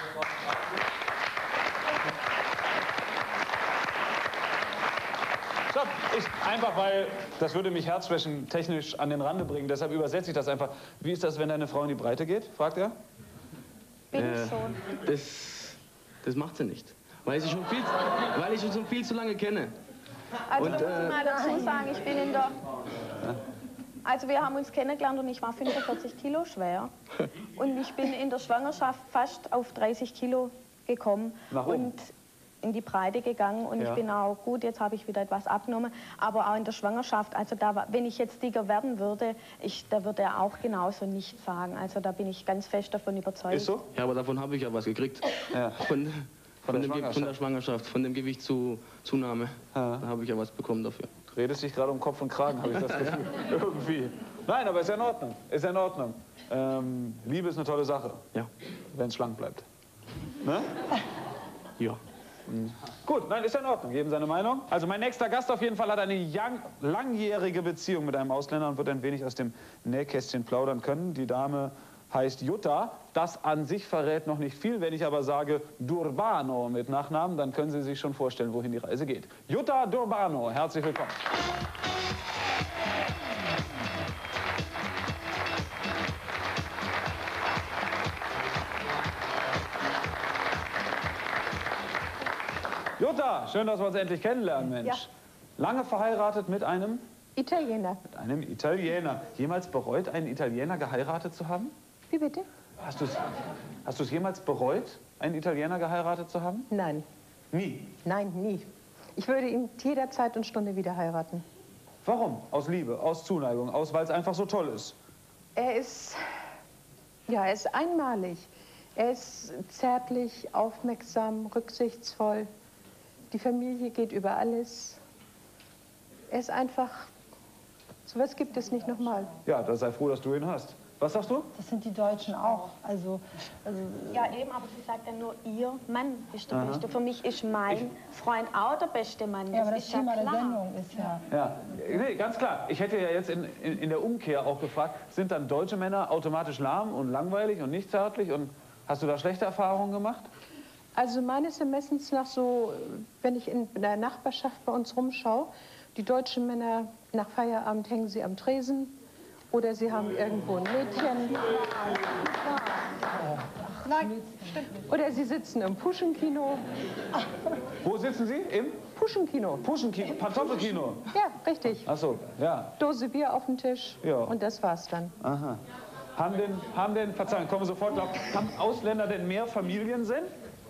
Stopp. Ich, einfach weil, das würde mich Herzschwächen technisch an den Rande bringen, deshalb übersetze ich das einfach. Wie ist das, wenn deine Frau in die Breite geht, fragt er? Bin Äh, ich schon. Das, das macht sie nicht. Weil ich sie schon viel, weil ich sie schon viel zu lange kenne. Also Und, da muss äh, ich mal dazu sagen, ich bin in der... Also wir haben uns kennengelernt und ich war fünfundvierzig Kilo schwer. Und ich bin in der Schwangerschaft fast auf dreißig Kilo gekommen. Nach oben? Und in die Breite gegangen und Ja. ich bin auch gut, jetzt habe ich wieder etwas abgenommen, aber auch in der Schwangerschaft, also da, war- wenn ich jetzt dicker werden würde, ich, da würde er auch genauso nichts sagen, also da bin ich ganz fest davon überzeugt. Ist so? Ja, aber davon habe ich ja was gekriegt. Ja. Von, von, Von der dem, Ge- Schwangerschaft. von der Schwangerschaft, von dem Gewichtszunahme. Da habe ich ja was bekommen dafür. Du redest dich gerade um Kopf und Kragen, habe ich das Gefühl. Irgendwie. Nein, aber ist ja in Ordnung. Ist ja in Ordnung. Ähm, Liebe ist eine tolle Sache. Ja. Wenn es schlank bleibt. Ne? Ja. Gut, nein, ist ja in Ordnung. Jedem seine Meinung. Also mein nächster Gast auf jeden Fall hat eine young, langjährige Beziehung mit einem Ausländer und wird ein wenig aus dem Nähkästchen plaudern können. Die Dame heißt Jutta. Das an sich verrät noch nicht viel. Wenn ich aber sage Durbano mit Nachnamen, dann können Sie sich schon vorstellen, wohin die Reise geht. Jutta Durbano, herzlich willkommen. Jutta, schön, dass wir uns endlich kennenlernen, Mensch. Ja. Lange verheiratet mit einem? Italiener. Mit einem Italiener. Jemals bereut, einen Italiener geheiratet zu haben? Wie bitte? Hast du es hast du's jemals bereut, einen Italiener geheiratet zu haben? Nein. Nie? Nein, nie. Ich würde ihn jederzeit und Stunde wieder heiraten. Warum? Aus Liebe, aus Zuneigung, aus, weil es einfach so toll ist. Er ist, ja, er ist einmalig. Er ist zärtlich, aufmerksam, rücksichtsvoll. Die Familie geht über alles. Er ist einfach, sowas gibt es nicht nochmal. Ja, da sei froh, dass du ihn hast. Was sagst du? Das sind die Deutschen auch. Also, also Ja, eben, aber sie sagt ja nur, ihr Mann ist der Aha. Beste. Für mich ist mein Freund auch der beste Mann. ja, aber das ist Thema ja der klar. Sendung ist ja... Ja, nee, ganz klar. Ich hätte ja jetzt in, in, in der Umkehr auch gefragt, sind dann deutsche Männer automatisch lahm und langweilig und nicht zärtlich? Und hast du da schlechte Erfahrungen gemacht? Also meines Ermessens nach so, wenn ich in der Nachbarschaft bei uns rumschaue, die deutschen Männer, nach Feierabend hängen sie am Tresen oder sie haben irgendwo ein Mädchen. Nein, stimmt nicht. Oder sie sitzen im Puschenkino. Wo sitzen Sie? Im Puschenkino. Puschenkino, Pantoffelkino. Ja, richtig. Ach so, ja. Dose Bier auf dem Tisch Ja. und das war's dann. Aha. Haben denn, haben denn, Verzeihung, kommen wir sofort drauf, haben Ausländer denn mehr Familiensinn?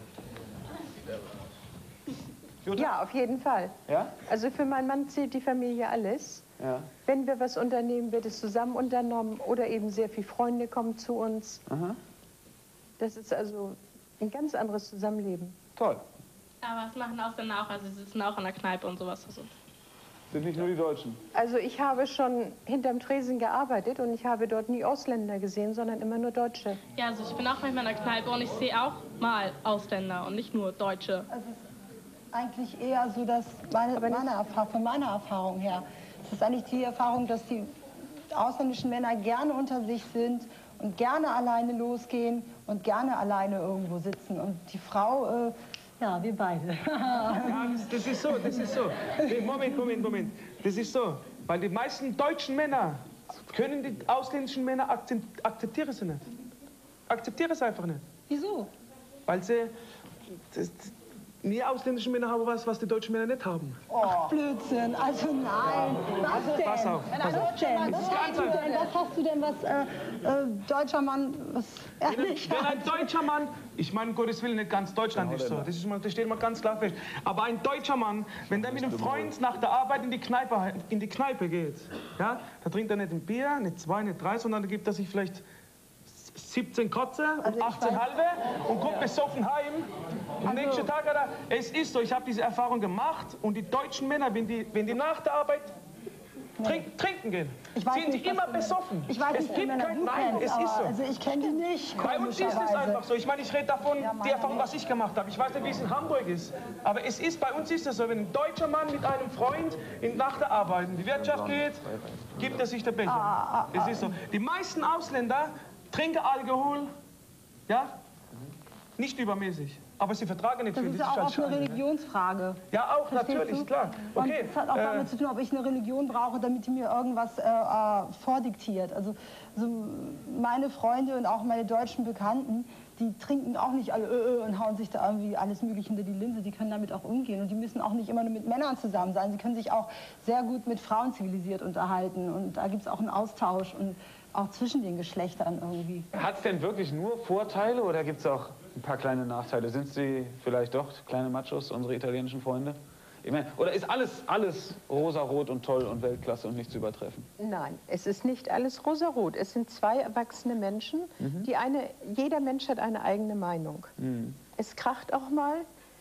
Ja, auf jeden Fall. Ja? Also für meinen Mann zählt die Familie alles. Ja. Wenn wir was unternehmen, wird es zusammen unternommen oder eben sehr viele Freunde kommen zu uns. Aha. Das ist also ein ganz anderes Zusammenleben. Toll. Aber was machen Ausländer auch? Also sie sitzen auch in der Kneipe und sowas. Also. Sind nicht nur die Deutschen. Also ich habe schon hinterm Tresen gearbeitet und ich habe dort nie Ausländer gesehen, sondern immer nur Deutsche. Ja, also ich bin auch manchmal in der Kneipe und ich sehe auch mal Ausländer und nicht nur Deutsche. Also es ist eigentlich eher so, dass meine, meine Erfahrung, von meiner Erfahrung her, es ist eigentlich die Erfahrung, dass die ausländischen Männer gerne unter sich sind und gerne alleine losgehen und gerne alleine irgendwo sitzen. Und die Frau, äh, ja, wir beide. Ja, das, das ist so, das ist so. Nee, Moment, Moment, Moment. Das ist so, weil die meisten deutschen Männer können die ausländischen Männer akzep- akzeptieren sie nicht. Akzeptieren sie einfach nicht. Wieso? Weil sie, das, nie ausländische Männer haben was, was die deutschen Männer nicht haben. Ach, Blödsinn, also nein. Was Also, denn? pass auf, pass auf. Was denn? Was hast du denn, was hast du denn, was äh, äh, deutscher Mann, was er Wenn, nicht wenn hat? ein deutscher Mann, ich meine, um Gottes Willen, nicht ganz Deutschland ist so, das, ist mal, das steht mal ganz klar fest, aber ein deutscher Mann, wenn der mit einem Freund nach der Arbeit in die Kneipe, in die Kneipe geht, ja, da trinkt er nicht ein Bier, nicht zwei, nicht drei, sondern da gibt er sich vielleicht siebzehn Kotze und achtzehn halbe und kommt besoffen heim. Am nächsten Tag hat er, es ist so, ich habe diese Erfahrung gemacht und die deutschen Männer, wenn die, wenn die nach der Arbeit trink, trinken gehen, Ich weiß sind nicht, die was immer für- besoffen. Ich weiß es nicht, gibt Männer kein du Nein, kennst, es ist so. aber, also ich kenne die nicht, Bei uns ist es komischerweise. einfach so. Ich meine, ich rede davon, die Erfahrung, was ich gemacht habe. Ich weiß nicht, wie es in Hamburg ist. Aber es ist, bei uns ist es so, wenn ein deutscher Mann mit einem Freund in, nach der Arbeit in die Wirtschaft geht, gibt er sich der Becher. Ah, Es ist so. Die meisten Ausländer trinken Alkohol, ja, nicht übermäßig. Aber sie vertragen nicht Das viel. ist ja auch halt oft eine schade, ne? Religionsfrage. Ja, auch, Verstehst natürlich, du? klar. Okay, Und es hat auch äh, damit zu tun, ob ich eine Religion brauche, damit die mir irgendwas äh, äh, vordiktiert. Also, also meine Freunde und auch meine deutschen Bekannten, die trinken auch nicht alle äh, äh, und hauen sich da irgendwie alles Mögliche hinter die Linse. Die können damit auch umgehen und die müssen auch nicht immer nur mit Männern zusammen sein. Sie können sich auch sehr gut mit Frauen zivilisiert unterhalten und da gibt es auch einen Austausch und auch zwischen den Geschlechtern irgendwie. Hat es denn wirklich nur Vorteile oder gibt es auch ein paar kleine Nachteile? Sind sie vielleicht doch kleine Machos, unsere italienischen Freunde? Ich meine, oder ist alles, alles rosarot und toll und Weltklasse und nicht zu übertreffen? Nein, es ist nicht alles rosarot. Es sind zwei erwachsene Menschen, Mhm. die eine, jeder Mensch hat eine eigene Meinung. Mhm. Es kracht auch mal,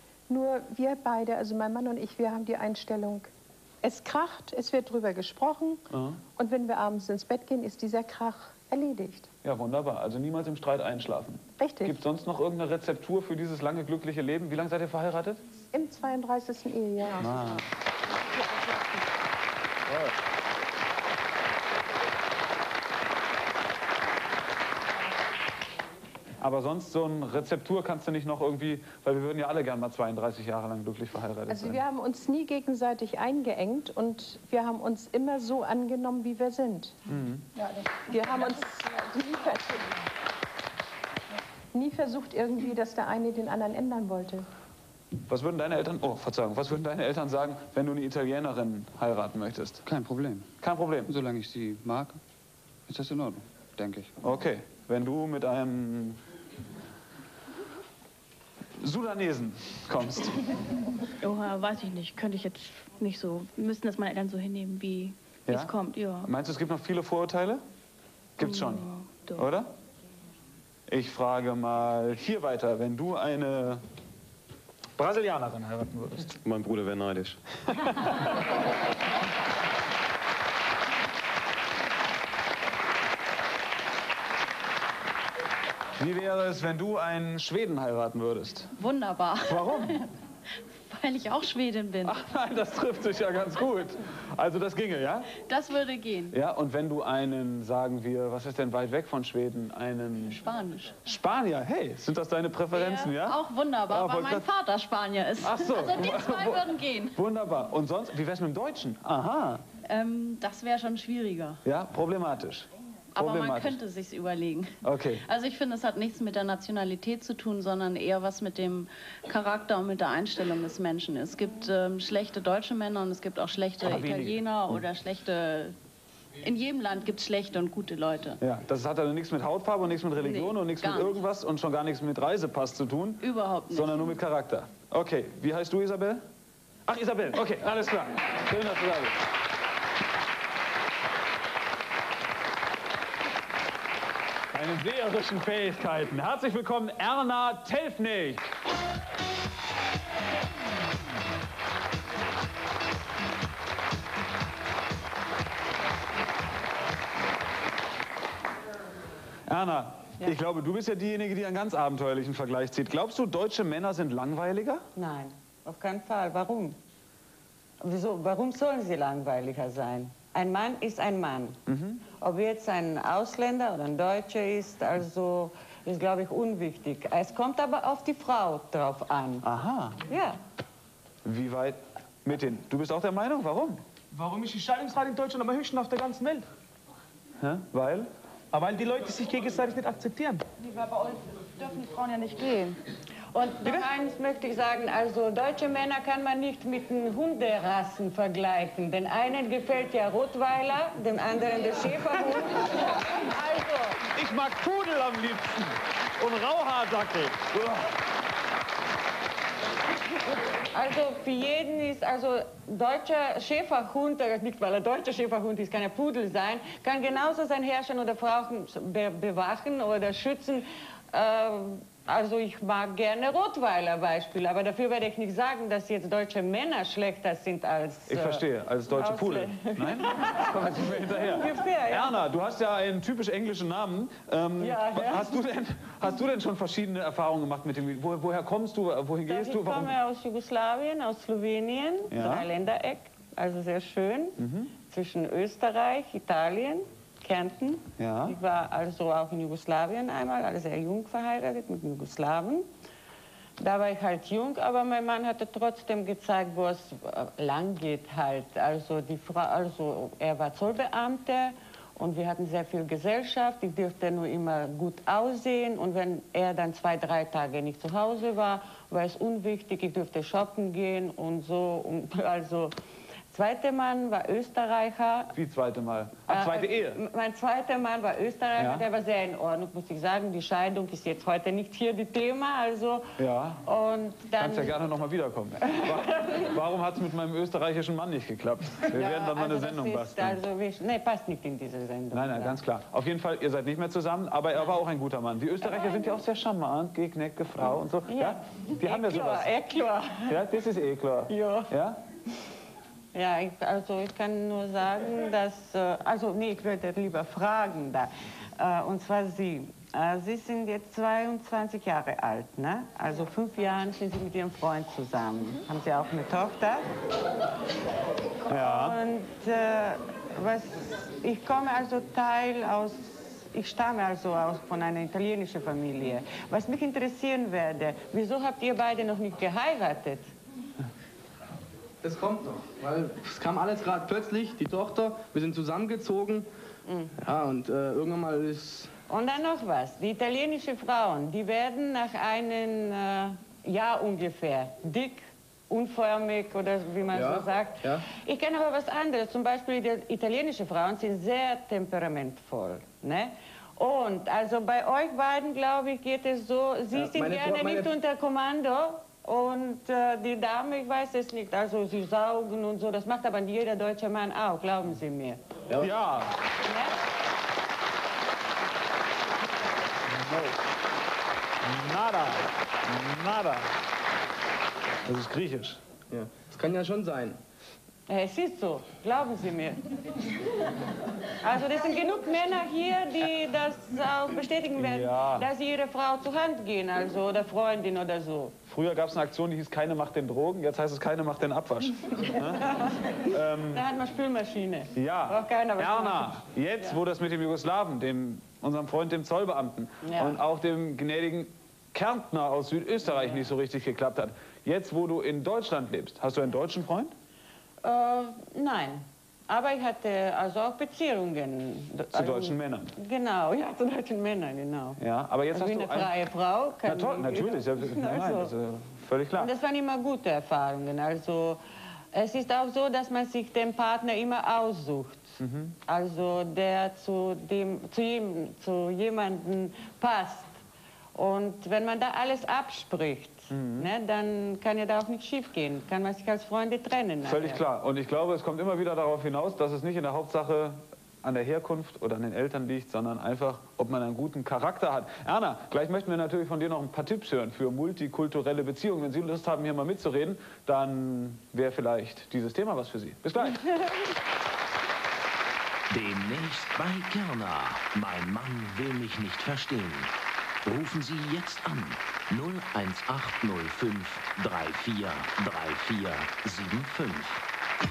nur wir beide, also mein Mann und ich, wir haben die Einstellung, es kracht, es wird drüber gesprochen Aha. und wenn wir abends ins Bett gehen, ist dieser Krach erledigt. Ja, wunderbar. Also niemals im Streit einschlafen. Richtig. Gibt es sonst noch irgendeine Rezeptur für dieses lange, glückliche Leben? Wie lange seid ihr verheiratet? Im zweiunddreißigsten Ehejahr. Ah. Aber sonst so eine Rezeptur kannst du nicht noch irgendwie, weil wir würden ja alle gern mal zweiunddreißig Jahre lang glücklich verheiratet Also sein. wir haben uns nie gegenseitig eingeengt und wir haben uns immer so angenommen, wie wir sind. Mhm. Wir haben uns nie, ver nie versucht irgendwie, dass der eine den anderen ändern wollte. Was würden deine Eltern, oh Verzeihung, was würden deine Eltern sagen, wenn du eine Italienerin heiraten möchtest? Kein Problem. Kein Problem? Solange ich sie mag, ist das in Ordnung, denke ich. Okay, wenn du mit einem Sudanesen kommst. Oh, weiß ich nicht. Könnte ich jetzt nicht so. Müssten das meine Eltern so hinnehmen, wie wie Ja? es kommt. Ja. Meinst du, es gibt noch viele Vorurteile? Gibt's schon, doch. oder? Ich frage mal hier weiter, wenn du eine Brasilianerin heiraten würdest. Mein Bruder wäre neidisch. Wie wäre es, wenn du einen Schweden heiraten würdest? Wunderbar. Warum? Weil ich auch Schwedin bin. Ach nein, das trifft sich ja ganz gut. Also das ginge, ja? Das würde gehen. Ja, und wenn du einen, sagen wir, was ist denn weit weg von Schweden, einen Spanisch. Spanier, hey, sind das deine Präferenzen, ja? Auch wunderbar, Ah, weil wollte mein grad- Vater Spanier ist. Ach so. Also die zwei würden gehen. Wunderbar. Und sonst, wie wär's mit dem Deutschen? Aha, Ähm, das wäre schon schwieriger. ja, problematisch. Aber man Problematisch. könnte sich's überlegen. Okay. Also ich finde, es hat nichts mit der Nationalität zu tun, sondern eher was mit dem Charakter und mit der Einstellung des Menschen. Es gibt ähm, schlechte deutsche Männer und es gibt auch schlechte Aber wenige. Italiener Hm. oder schlechte... In jedem Land gibt es schlechte und gute Leute. Ja, das hat also nichts mit Hautfarbe und nichts mit Religion Nee, und nichts gar mit nicht. irgendwas und schon gar nichts mit Reisepass zu tun. Überhaupt nicht. Sondern nur mit Charakter. Okay, wie heißt du, Isabel? Ach, Isabel, okay, alles klar. Schön, dass du da bist. Deine seherischen Fähigkeiten. Herzlich willkommen, Erna Telfnig. Erna, Ja. ich glaube, du bist ja diejenige, die einen ganz abenteuerlichen Vergleich zieht. Glaubst du, deutsche Männer sind langweiliger? Nein, auf keinen Fall. Warum? Wieso? Warum sollen sie langweiliger sein? Ein Mann ist ein Mann. Mhm. Ob jetzt ein Ausländer oder ein Deutscher ist, also ist, glaube ich, unwichtig. Es kommt aber auf die Frau drauf an. Aha. Ja. Wie weit mit den? Du bist auch der Meinung? Warum? Warum ist die Scheidungsrate in Deutschland am höchsten auf der ganzen Welt? Hä? Weil? Aber weil die Leute sich gegenseitig nicht akzeptieren. Weil bei uns dürfen die Frauen ja nicht gehen. Und noch eins möchte ich sagen, also deutsche Männer kann man nicht mit den Hunderassen vergleichen. Den einen gefällt ja Rottweiler, dem anderen der Schäferhund. Also. Ich mag Pudel am liebsten und Rauhaardackel. Also für jeden ist, also deutscher Schäferhund, nicht weil er deutscher Schäferhund ist, kann er Pudel sein, kann genauso sein Herrscher oder Frau be bewachen oder schützen. Äh, also ich mag gerne Rottweiler Beispiel, aber dafür werde ich nicht sagen, dass jetzt deutsche Männer schlechter sind als... Ich verstehe, als deutsche Pudel. Nein? Komm jetzt nicht mehr hinterher. Ungefähr, ja. Erna, du hast ja einen typisch englischen Namen. Ähm, ja, ja. Hast, du denn, hast du denn schon verschiedene Erfahrungen gemacht mit dem... Wo, woher kommst du, wohin gehst ich du? Warum? Ich komme aus Jugoslawien, aus Slowenien, Ja. Dreiländereck, also sehr schön, Mhm. zwischen Österreich, Italien, Kärnten. Ja. Ich war also auch in Jugoslawien einmal, also sehr jung verheiratet mit Jugoslawen. Da war ich halt jung, aber mein Mann hatte trotzdem gezeigt, wo es lang geht halt. Also, die Frau, also er war Zollbeamter und wir hatten sehr viel Gesellschaft. Ich durfte nur immer gut aussehen und wenn er dann zwei, drei Tage nicht zu Hause war, war es unwichtig. Ich durfte shoppen gehen und so. Und also zweiter Mann war Österreicher. Wie zweite Mal? Ach, zweite Äh, Ehe? Mein zweiter Mann war Österreicher, Ja. der war sehr in Ordnung, muss ich sagen. Die Scheidung ist jetzt heute nicht hier das Thema, also... Ja. Und dann... Kannst ja gerne noch mal wiederkommen. Wa- Warum hat es mit meinem österreichischen Mann nicht geklappt? Wir Ja, werden dann mal eine also das Sendung ist basteln. Also, wie- nee, passt nicht in diese Sendung. Nein, nein, ganz klar. Auf jeden Fall, ihr seid nicht mehr zusammen, aber er war auch ein guter Mann. Die Österreicher sind ja auch sehr charmant, geknäckte Frau und so. Ja. Die haben ja sowas. Eh klar. Ja, das ist eh klar. Ja. Ja? Ja, ich, also ich kann nur sagen, dass, äh, also nee, ich würde lieber fragen da, äh, und zwar Sie. Äh, Sie sind jetzt zweiundzwanzig Jahre alt, ne? Also fünf Jahre sind Sie mit Ihrem Freund zusammen. Haben Sie auch eine Tochter? Ja. Und äh, was, ich komme also Teil aus, ich stamme also aus von einer italienischen Familie. Was mich interessieren würde, wieso habt ihr beide noch nicht geheiratet? Das kommt doch, weil es kam alles gerade plötzlich, die Tochter, wir sind zusammengezogen. Mhm. Ja, und äh, irgendwann mal ist... Und dann noch was, die italienischen Frauen, die werden nach einem äh, Jahr ungefähr dick, unförmig oder wie man Ja, so sagt. ja. Ich kenne aber was anderes, zum Beispiel die italienischen Frauen sind sehr temperamentvoll. Ne? Und also bei euch beiden, glaube ich, geht es so, Sie Ja, sind meine gerne Frau- meine- nicht unter Kommando. Und äh, die Dame, ich weiß es nicht, also sie saugen und so, das macht aber jeder deutsche Mann auch, glauben Sie mir. Ja. ja. No. Nada. Nada. Das ist griechisch. Ja, das kann ja schon sein. Es ist so, glauben Sie mir. Also das sind genug Männer hier, die das auch bestätigen werden, Ja. dass sie ihre Frau zur Hand gehen, also oder Freundin oder so. Früher gab es eine Aktion, die hieß Keine macht den Drogen, jetzt heißt es Keine macht den Abwasch. ähm, Da hat man Spülmaschine. ja, Braucht keiner was Erna, machen. jetzt Ja. wo das mit dem Jugoslawen, dem, unserem Freund, dem Zollbeamten Ja. und auch dem gnädigen Kärntner aus Südösterreich nicht so richtig geklappt hat, jetzt wo du in Deutschland lebst, hast du einen deutschen Freund? Äh, nein, aber ich hatte also auch Beziehungen. Zu deutschen Männern? Genau, ja, zu deutschen Männern, genau. Ja, aber jetzt also hast wie du eine freie Frau. Na Kann toll, natürlich, ja, nein, nein, das ist äh, völlig klar. Und das waren immer gute Erfahrungen. Also es ist auch so, dass man sich den Partner immer aussucht. Mhm. Also der zu, dem, zu, jem, zu jemandem passt. Und wenn man da alles abspricht, Mhm. ne, dann kann ja da auch nicht schief gehen. Kann man sich als Freunde trennen. Völlig nachher. klar. Und ich glaube, es kommt immer wieder darauf hinaus, dass es nicht in der Hauptsache an der Herkunft oder an den Eltern liegt, sondern einfach, ob man einen guten Charakter hat. Erna, gleich möchten wir natürlich von dir noch ein paar Tipps hören für multikulturelle Beziehungen. Wenn Sie Lust haben, hier mal mitzureden, dann wäre vielleicht dieses Thema was für Sie. Bis gleich. Demnächst bei Kerner. Mein Mann will mich nicht verstehen. Rufen Sie jetzt an. null eins acht null fünf drei vier drei vier sieben fünf.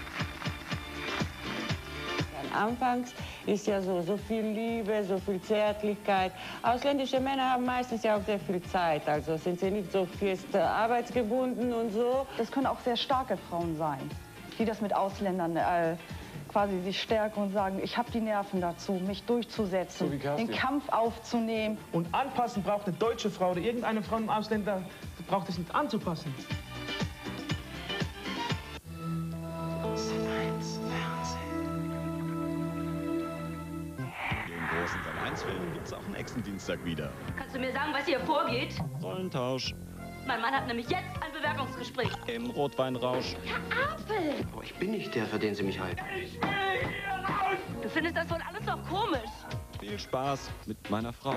Anfangs ist ja so, so viel Liebe, so viel Zärtlichkeit. Ausländische Männer haben meistens ja auch sehr viel Zeit, also sind sie nicht so fest äh, arbeitsgebunden und so. Das können auch sehr starke Frauen sein, die das mit Ausländern äh, quasi sich stärken und sagen, ich habe die Nerven dazu, mich durchzusetzen, So wie Kerstin. den Kampf aufzunehmen. Und anpassen braucht eine deutsche Frau oder irgendeine Frau im Ausländer braucht es nicht anzupassen. Den großen Sat eins Film gibt's auch nächsten Dienstag wieder. Kannst du mir sagen, was hier vorgeht? Rollentausch. Mein Mann hat nämlich jetzt ein Bewerbungsgespräch. Im Rotweinrausch. Herr Apel! Aber ich bin nicht der, für den Sie mich halten. Ich will hier raus! Du findest das wohl alles doch komisch. Viel Spaß mit meiner Frau.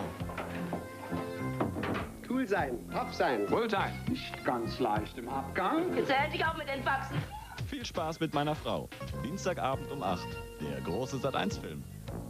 Cool sein, tough sein. Wohl sein. Nicht ganz leicht im Abgang. Jetzt hält dich auch mit den Faxen. Viel Spaß mit meiner Frau. Dienstagabend um acht. Der große Sat eins Film.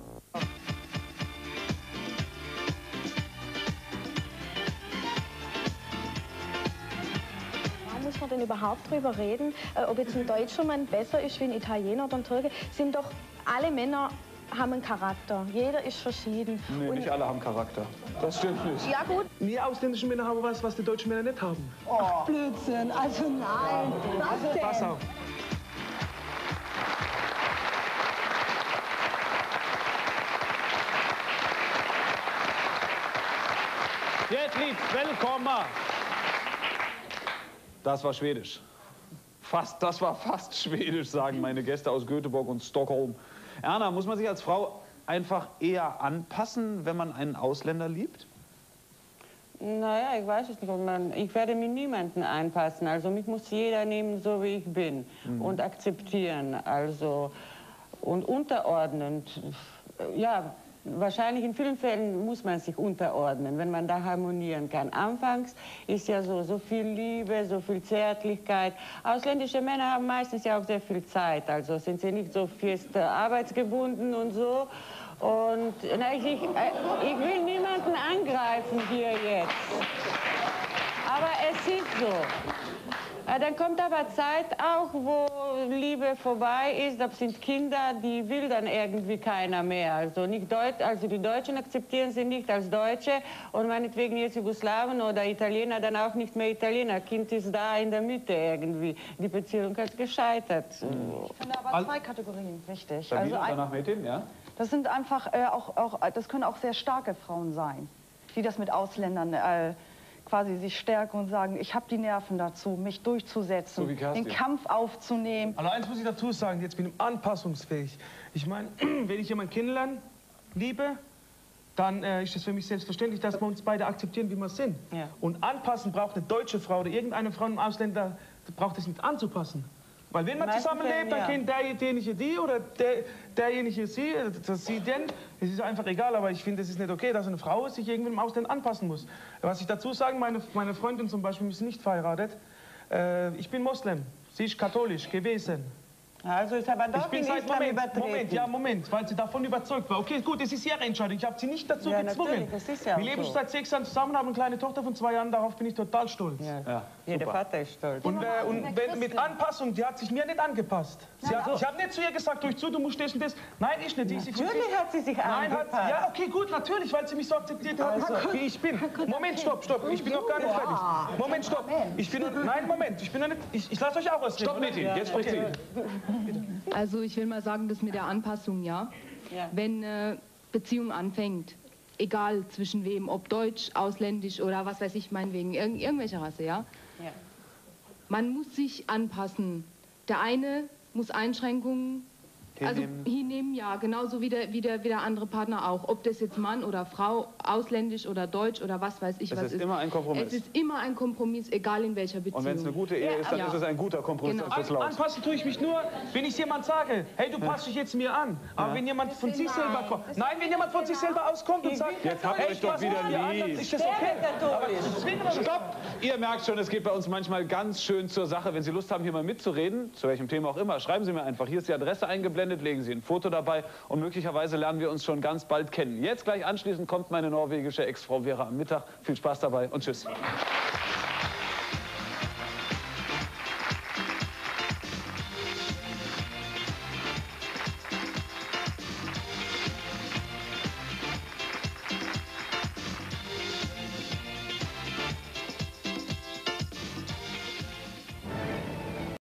Muss man denn überhaupt drüber reden, äh, ob jetzt ein deutscher Mann besser ist wie ein Italiener oder ein Türke? Sind doch alle Männer haben einen Charakter. Jeder ist verschieden. Nee, Und nicht alle haben Charakter. Das stimmt nicht. Ja gut. Die ausländischen Männer haben was, was die deutschen Männer nicht haben. Oh, Blödsinn. Also nein. Was denn? Pass auf. Jetzt lieb, willkommen. Das war Schwedisch. Fast, das war fast Schwedisch, sagen meine Gäste aus Göteborg und Stockholm. Erna, muss man sich als Frau einfach eher anpassen, wenn man einen Ausländer liebt? Naja, ich weiß es nicht. Man, ich werde mit niemandem einpassen. Also mich muss jeder nehmen, so wie ich bin. Mhm. Und akzeptieren. Also, und unterordnen. Ja, wahrscheinlich in vielen Fällen muss man sich unterordnen, wenn man da harmonieren kann. Anfangs ist ja so, so viel Liebe, so viel Zärtlichkeit. Ausländische Männer haben meistens ja auch sehr viel Zeit, also sind sie nicht so fest arbeitsgebunden und so. Und na, ich, ich, ich will niemanden angreifen hier jetzt. Aber es ist so. Dann kommt aber Zeit auch, wo Liebe vorbei ist. Das sind Kinder, die will dann irgendwie keiner mehr. Also, nicht Deut also die Deutschen akzeptieren sie nicht als Deutsche und meinetwegen jetzt Jugoslawen oder Italiener dann auch nicht mehr Italiener. Kind ist da in der Mitte irgendwie. Die Beziehung hat gescheitert. Ich finde aber zwei Kategorien wichtig. Sabine, Also ein, danach Metin, ja? das sind einfach äh, auch, auch, das können auch sehr starke Frauen sein, die das mit Ausländern äh, quasi sich stärken und sagen, ich habe die Nerven dazu, mich durchzusetzen, so den Kampf aufzunehmen. Also eins muss ich dazu sagen, jetzt bin ich anpassungsfähig. Ich meine, wenn ich jemanden kennenlerne, liebe, dann äh, ist es für mich selbstverständlich, dass wir uns beide akzeptieren, wie wir sind. Ja. Und anpassen braucht eine deutsche Frau oder irgendeine Frau im Ausländer, braucht es nicht anzupassen. Weil wenn man Meisten zusammenlebt, Fällen, dann ja. kennt derjenige die oder der, derjenige sie, das sie denn. Es ist einfach egal, aber ich finde, es ist nicht okay, dass eine Frau sich irgendwie im Ausland anpassen muss. Was ich dazu sagen, meine, meine Freundin zum Beispiel ist nicht verheiratet. Äh, ich bin Moslem, sie ist katholisch gewesen. Also ist aber doch ich bin in seit Islam Moment, übertreten. Moment, ja, Moment, weil sie davon überzeugt war. Okay, gut, es ist ihre Entscheidung. Ich habe sie nicht dazu Ja, gezwungen. natürlich, das ist ja Wir auch leben so. seit sechs Jahren zusammen, haben eine kleine Tochter von zwei Jahren. Darauf bin ich total stolz. Ja. Ja, Jeder super. Vater ist stolz. Und, äh, und wenn, mit Anpassung, die hat sich mir nicht angepasst. Sie hat, ich habe nicht zu ihr gesagt, durch zu, du musst das und das. Nein, ich nicht. Die ist Natürlich hat sie sich Nein, angepasst. Hat, ja, okay, gut, natürlich, weil sie mich so akzeptiert hat, Also. wie ich bin. Moment, stopp, stopp, ich bin noch gar nicht fertig. Moment, stopp. Ich bin noch, nein, Moment, ich bin noch nicht, ich, ich lasse euch auch ausreden. Stopp, Metin, jetzt spricht sie. Also ich will mal sagen, das mit der Anpassung, ja. Ja. Wenn äh, Beziehung anfängt, egal zwischen wem, ob deutsch, ausländisch oder was weiß ich, meinetwegen, irg irgendwelche Rasse, ja. Ja. Man muss sich anpassen. Der eine muss Einschränkungen Hinnehmen. also hinnehmen, ja, genauso wie der, wie, der, wie der andere Partner auch. Ob das jetzt Mann oder Frau, ausländisch oder deutsch oder was weiß ich Es was ist immer ein Kompromiss. Es ist immer ein Kompromiss, egal in welcher Beziehung. Und wenn es eine gute Ehe ist, dann Ja. ist es ein guter Kompromiss Genau. fürs An, Laut. anpassen tue ich mich nur, wenn ich jemand sage, hey, du passt dich jetzt mir an. Aber Ja. wenn jemand von sich selber kommt, nein, wenn jemand von sich selber auskommt und sagt, Jetzt habt ihr hey, euch doch pass wieder mir an, dann lieb. ist das okay. Aber zwingen wir mich. Stopp! Ihr merkt schon, es geht bei uns manchmal ganz schön zur Sache. Wenn Sie Lust haben, hier mal mitzureden, zu welchem Thema auch immer, schreiben Sie mir einfach. Hier ist die Adresse eingeblendet, legen Sie ein Foto dabei und möglicherweise lernen wir uns schon ganz bald kennen. Jetzt gleich anschließend kommt meine norwegische Ex-Frau Vera am Mittag. Viel Spaß dabei und tschüss.